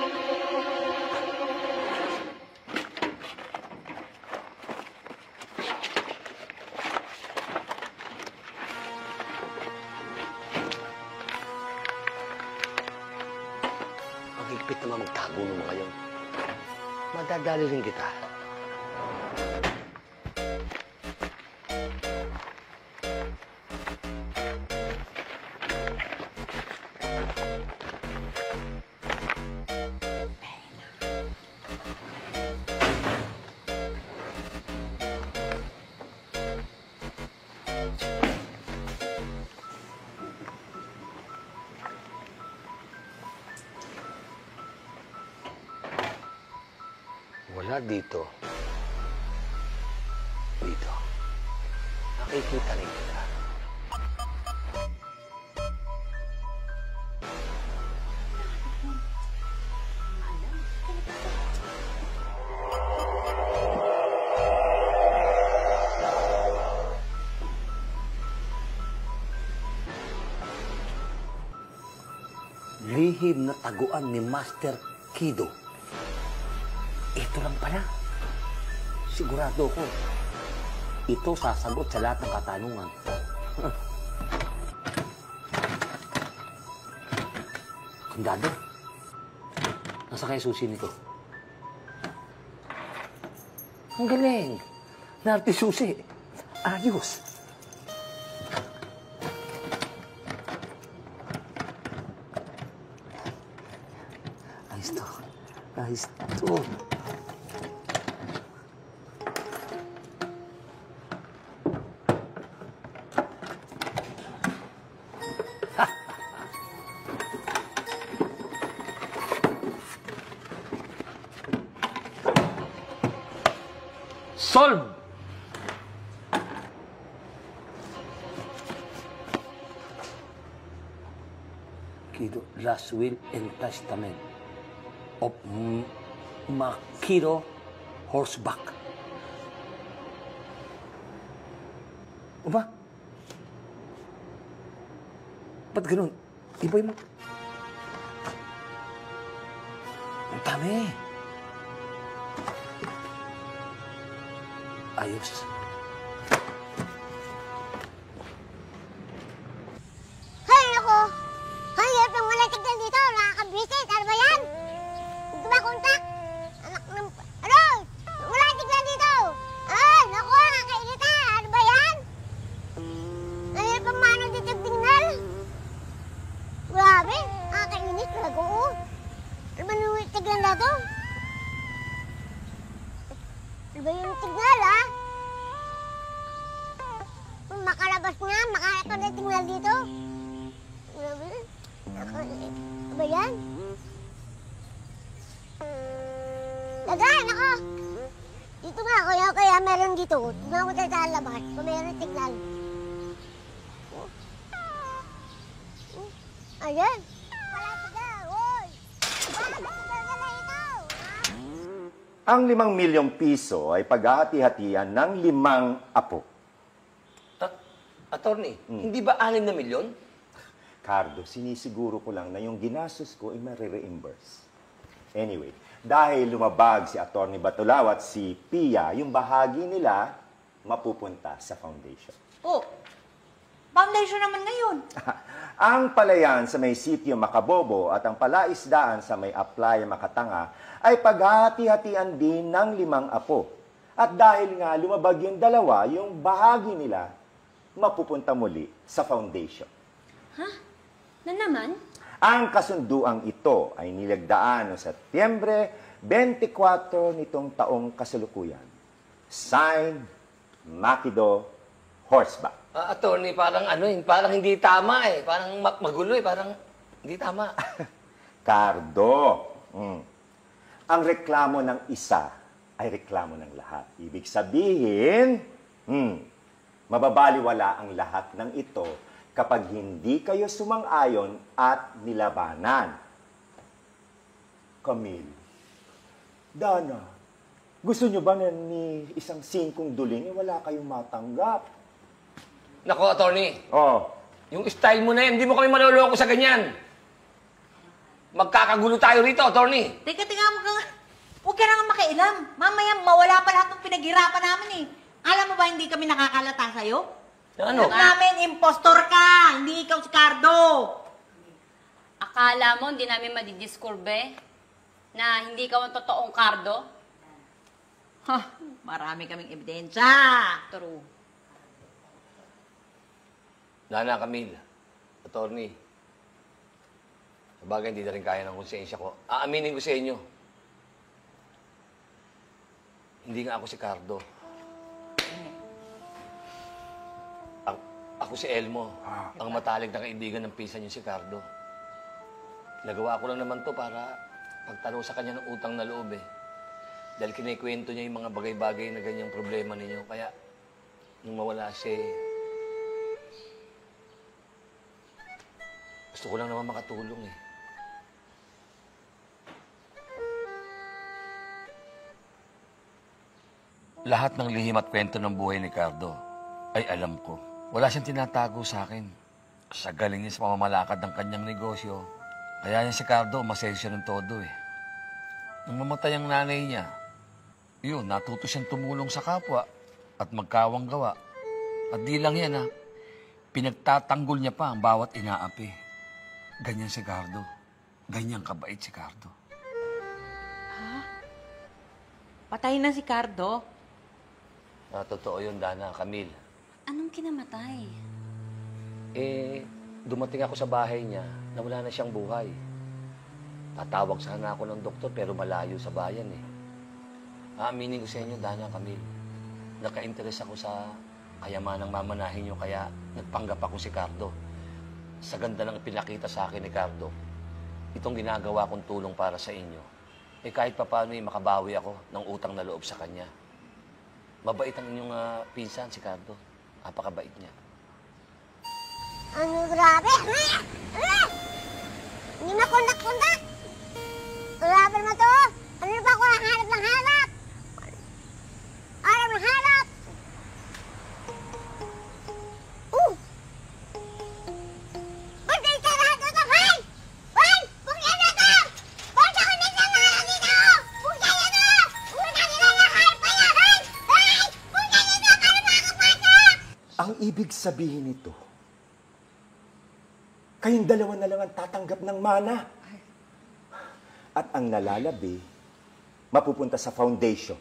Ang higpit naman magtago ng mga yun. Madadali rin kita. Wala dito. Dito. Nakikita rin kita. Lihim na taguan ni Master Kido. Ito lang pala. Sigurado ko. Ito sasagot sa lahat ng katanungan. Kundado, nasa kaya susi nito? Ang galing. Narte susi. Ayos. Ayos to. Ayos to. Solve! Kido, last will and testament of Makiro Horseback. O ba? Ba't ganun? Ibay mo. Ang dami. Ayos. Hay, ako! Hayop yung wala tignan dito. Nakakabisit. Ano ba yan? Hindi ba kontak? Anak ng... Ano? Wala tignan dito. Ay, naku, nakakainita. Ano ba yan? Hayop ang mano dito tingnan. Grabe. Nakakainit. Nag-oo. Ano ba nung tignan na to? Ano ba yung tignan, ha? Makalabas nga, makakapag-tingnan dito. Ano ba yan? Lagay, nako! Dito nga, kaya meron dito. Tignan ko tayo sa labas, kung meron tignan. Ayan. Wala tignan, oy! Ang 5 milyong piso ay paghahati-hatian ng 5 apo. Attorney, hindi ba 6 na milyon? Cardo, sinisiguro ko lang na yung ginastos ko ay marireimburse. Anyway, dahil lumabag si Attorney Batulao at si Pia, yung bahagi nila mapupunta sa foundation. Oh, foundation naman ngayon. Ang palayan sa may sitio Makabobo at ang palaisdaan sa may Aplaya Makatanga ay paghahati-hatian din ng 5 apo. At dahil nga lumabag yung dalawa, yung bahagi nila mapupunta muli sa foundation. Ha? Na naman? Ang kasunduang ito ay nilagdaan noong Setyembre 24 nitong taong kasalukuyan. Signed, Makido Horseback. Attorney, parang parang hindi tama eh. Parang magulo eh. Parang hindi tama. Cardo, ang reklamo ng isa ay reklamo ng lahat. Ibig sabihin, mababaliwala ang lahat ng ito kapag hindi kayo sumang-ayon at nilabanan. Camille, Dana, gusto nyo ba na ni isang 5 duling wala kayong matanggap? Nako, attorney. Oh. Yung style mo na yan, hindi mo kami maloloko sa ganyan. Magkakagulo tayo rito, attorney. Teka, huwag ka na nga makialam. Mamaya mawala pa lahat ng pinaghirapan namin eh. Alam mo ba hindi kami nakakalata sa'yo? Ano? Alam namin, impostor ka! Hindi ikaw si Cardo! Akala mo hindi namin madidiskurbe na hindi ka ang totoong Cardo? Marami kaming ebidensya. True. Nana, Camille, attorney. Sabagay, hindi na rin kaya ng konsensya ko. Aaminin ko sa inyo. Hindi nga ako si Cardo. Ako si Elmo, ang matalik na kaibigan ng pisa niyo si Cardo. Nagawa ko lang naman to para pagtalo sa kanya ng utang na loob eh. Dahil kinikwento niya yung mga bagay-bagay na ganyang problema ninyo. Kaya, nung mawala siya, gusto ko lang naman makatulong eh. Lahat ng lihim at kwento ng buhay ni Cardo ay alam ko. Wala siyang tinatago sa akin. Sa galing niya sa pamamalakad ng kanyang negosyo. Kaya niya si Cardo, masaya siya ng todo eh. Nung mamatay ang nanay niya, yun, natuto siyang tumulong sa kapwa at magkawang gawa. At di lang yan pinagtatanggol niya pa ang bawat inaapi. Ganyan si Cardo. Ganyan kabait si Cardo. Patay na si Cardo? Totoo yun, Dana, Camille. Anong kinamatay? Dumating ako sa bahay niya na wala na siyang buhay. Tatawag sana ako ng doktor pero malayo sa bayan eh. Aaminin ko sa inyo, Dana, Camille. Naka-interest ako sa kayamanang mamanahin niyo kaya nagpanggap ako si Cardo. Sa ganda ng pinakita sa akin ni Cardo, itong ginagawa kong tulong para sa inyo, kahit papaano makabawi ako ng utang na loob sa kanya. Mabait ang inyong pinsan, si Cardo. Napakabait niya. Ano, grabe? Hindi makundak-kundak. Grabe naman to. Ano ba ako hanap ng hanap? Hanap ng hanap. Pagkay ka lahat ito, Juan! Juan! Bukyan na to! Bakit ako nagsamangan dito? Bukyan na to! Una nila nakahanap pa yan, Juan! Juan! Bukyan na to! Kano makakapasok? Ang ibig sabihin nito, kayong dalawa na lang ang tatanggap ng mana. At ang nalalabi, mapupunta sa foundation.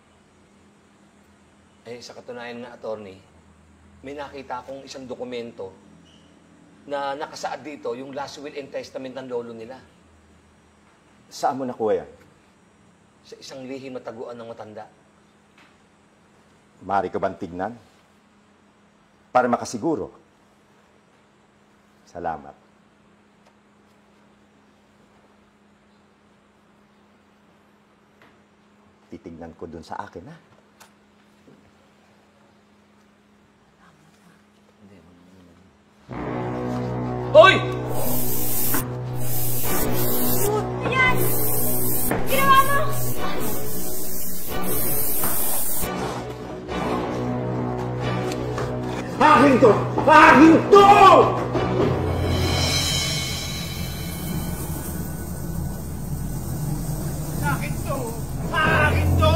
Sa katunayan nga, attorney, may nakita akong isang dokumento na nakasaad dito yung last will and testament ng lolo nila. Saan mo nakuha yan? Sa isang lihim na taguan ng matanda. Maaari ka bang tignan? Para makasiguro. Salamat. Titignan ko dun sa akin, ha? Hoy! Yan! Ginawa mo! Akin to! Akin to! Akin to! Akin to!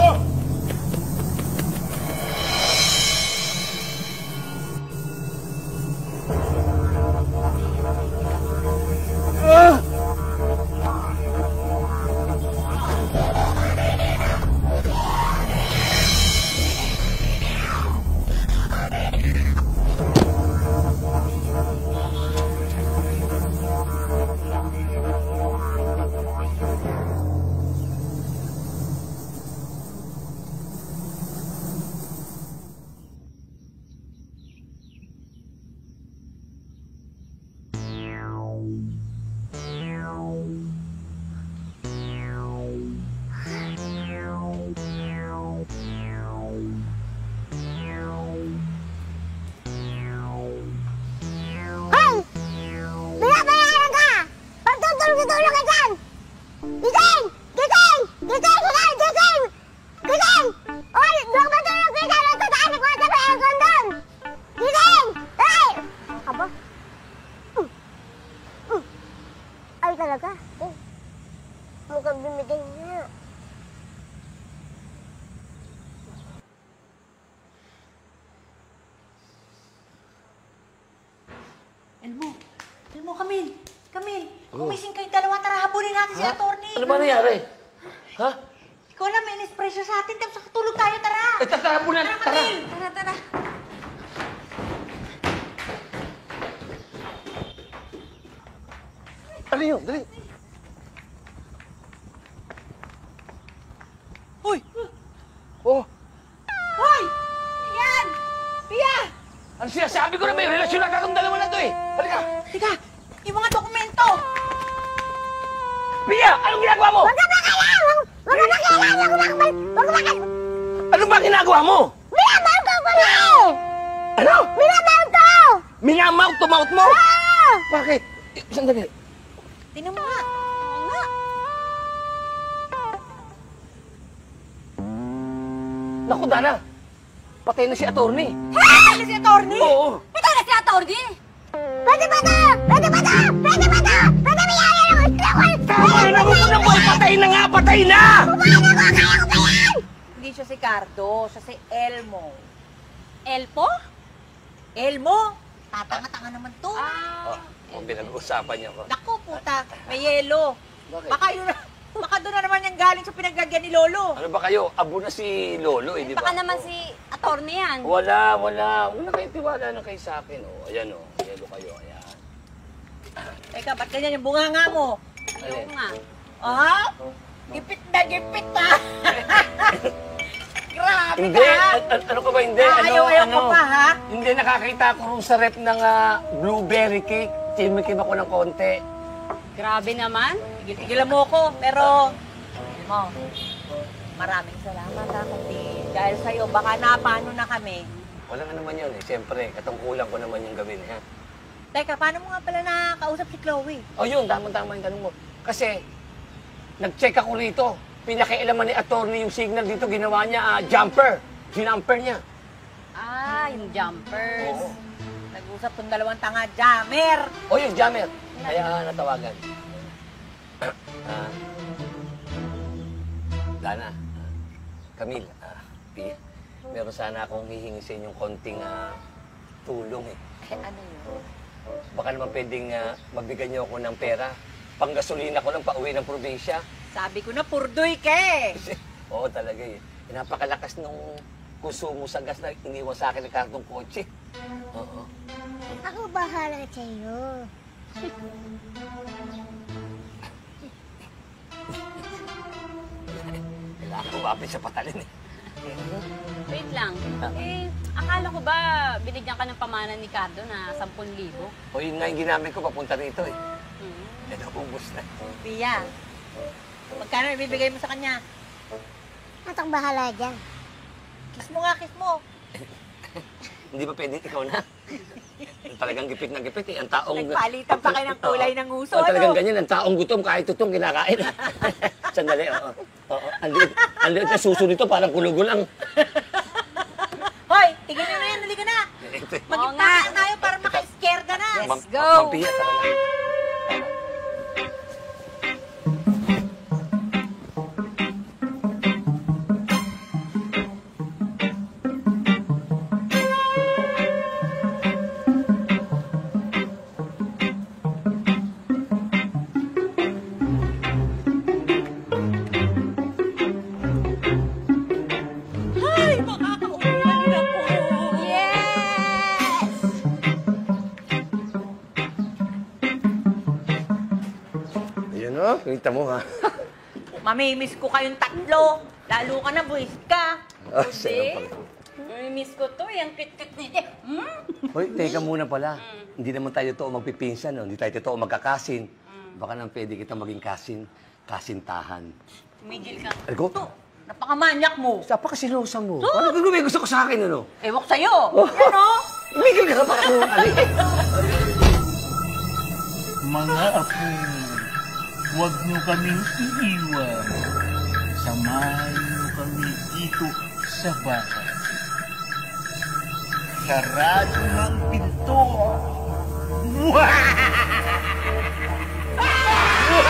talaga. Mukhang bimigay niya. Elmo, Camille, kumising kayong dalawa, tara, habulin natin si attorney. Ano ba nangyari? Ha? Ikaw lang, may inispresyo sa atin, tapos tulog tayo, tara. Tara, habulan. Tara. Tara. Ano yun? Dali. Hoy! Oh, Hoy! Yan! Pia! ano sinasabi ko na may relasyon na kakang dalawa na to eh. Halika. Teka, yung mga dokumento! Pia, anong ginagawa mo? Huwag ka makialam! Huwag ka makialam! Ano ba ginagawa mo? Minamount ko na eh! Ano? Minamount ko! Minamount to mouth mo? Bakit? Sandali. Tingnan mo nga. Oo nga. Naku, Dana. Patay na si attorney. Patay na si attorney? Oo. Patay na si attorney? Pwede ba to? Pwede ba to? Pwede ba to? Pwede ba yan? Tama na mo na mo! Patay na nga! Patay na! Kaya ko ba yan? Hindi siya si Cardo, siya si Elmo. Elpo? Elmo? Tatanga-tanga naman to. Kung pinag-uusapan niyo ko. Naku, puta, may yelo. Bakit? Baka doon na naman yung galing sa pinaggagyan ni Lolo. Ano ba kayo? Abo na si Lolo, eh, di ba? Baka naman si attorney yan. Wala. Wala kayo tiwala na kayo sa akin. Oh, ayan oh. Yelo kayo. Ayan. Teka, ba't ganyan yung bunganga mo? Alin? nga. Ah? Gipit na, Grabe Hindi. ka. Ano ka ba hindi? Ayaw ko pa, ha? Hindi, nakakita ko rin sa rep ng blueberry cake. Chimikim ako ng konti. Grabe naman. Tigil-tigilan mo ko, pero... mo, maraming salamat, ha, kundi dahil sa'yo, baka napano na kami. Wala nga naman yun eh. Siyempre, katungkulan ko naman yung gawin. Ha? Teka, paano mo nga pala nakakausap si Chloe? O yun, tama-tama yung tanong mo. Kasi, nag-check ako rito. Pinakialaman ni attorney yung signal dito, ginawa niya, jumper. Ginumper niya. Yung jumpers. Oo. Nag-usap tong dalawang tanga, jammer! O yung jammer. Kaya natawagan. Dana, Camille, Pia, meron sana akong hihingi sa inyong konting tulong eh. Ano yun? Baka naman pwedeng magbigay niyo ako ng pera. Panggasolina ko lang pauwi ng probinsya. Sabi ko na, purdoy ka eh! Oo talaga eh. Napakalakas nung konsumo sa gas na iniwan sa akin ng kartong kotse. Oo. Ako bahala sa'yo. Kailangan ko mapit sa patalin eh. Wait lang. Akala ko ba binigyan ka ng pamana ni Cardo na 10,000? O yun nga yung ginamit ko papunta rito eh. Ubus na. Pia, magkano ibibigay mo sa kanya? At ang bahala dyan. Kiss mo nga, kiss mo. Hindi ba pwede ikaw na? Talagang gipit na gipit eh. Ang taong... Nagpalitan pa kayo ng kulay ng uso, talagang ano? ganyan. Ang taong gutom kahit tutong kinakain. Sandali, oo. Ang liit na suso nito parang kulugo lang. Hoy, tigil nyo na yan, dali ka na. Mag-impakan tayo para maka-scare ka na. Let's go. Mampiya talaga. Kita mo, ha? Mamimiss ko kayong tatlo. Lalo ka na, buwis ka. Miss ko to, yung kit-kit niya. Hoy, teka muna pala. Hindi naman tayo totoo magpipinsan, no? Hindi tayo totoo magkakasin. Baka nang pwede kita maging kasintahan. Tumigil ka. Algo? Napakamanyak mo. Napakasilosa mo. Ano gagawin gusto ko sa akin, ano? Ewan ko sa'yo. Yan, o. Tumigil ka pa ako. Mga apo, huwag niyo kaming iiwan. Samahan niyo kami dito sa bahay. Sarado ng pinto.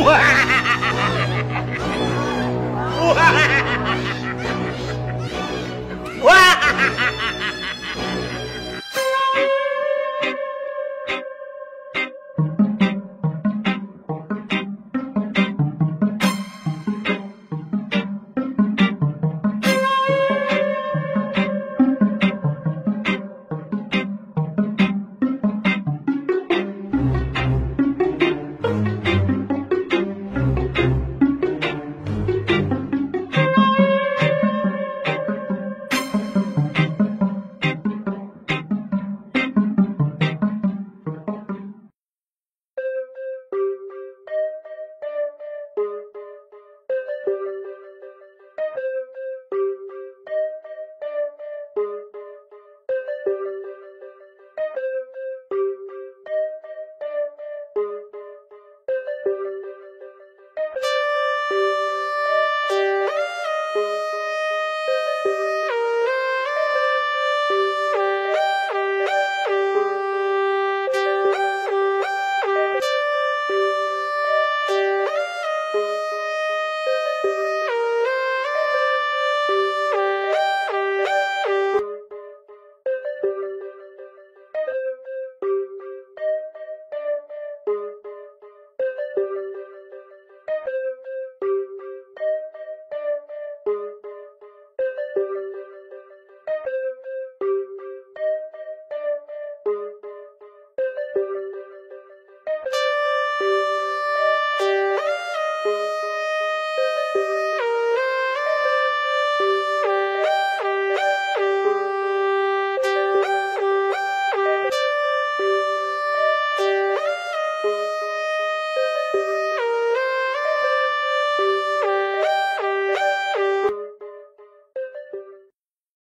Wah!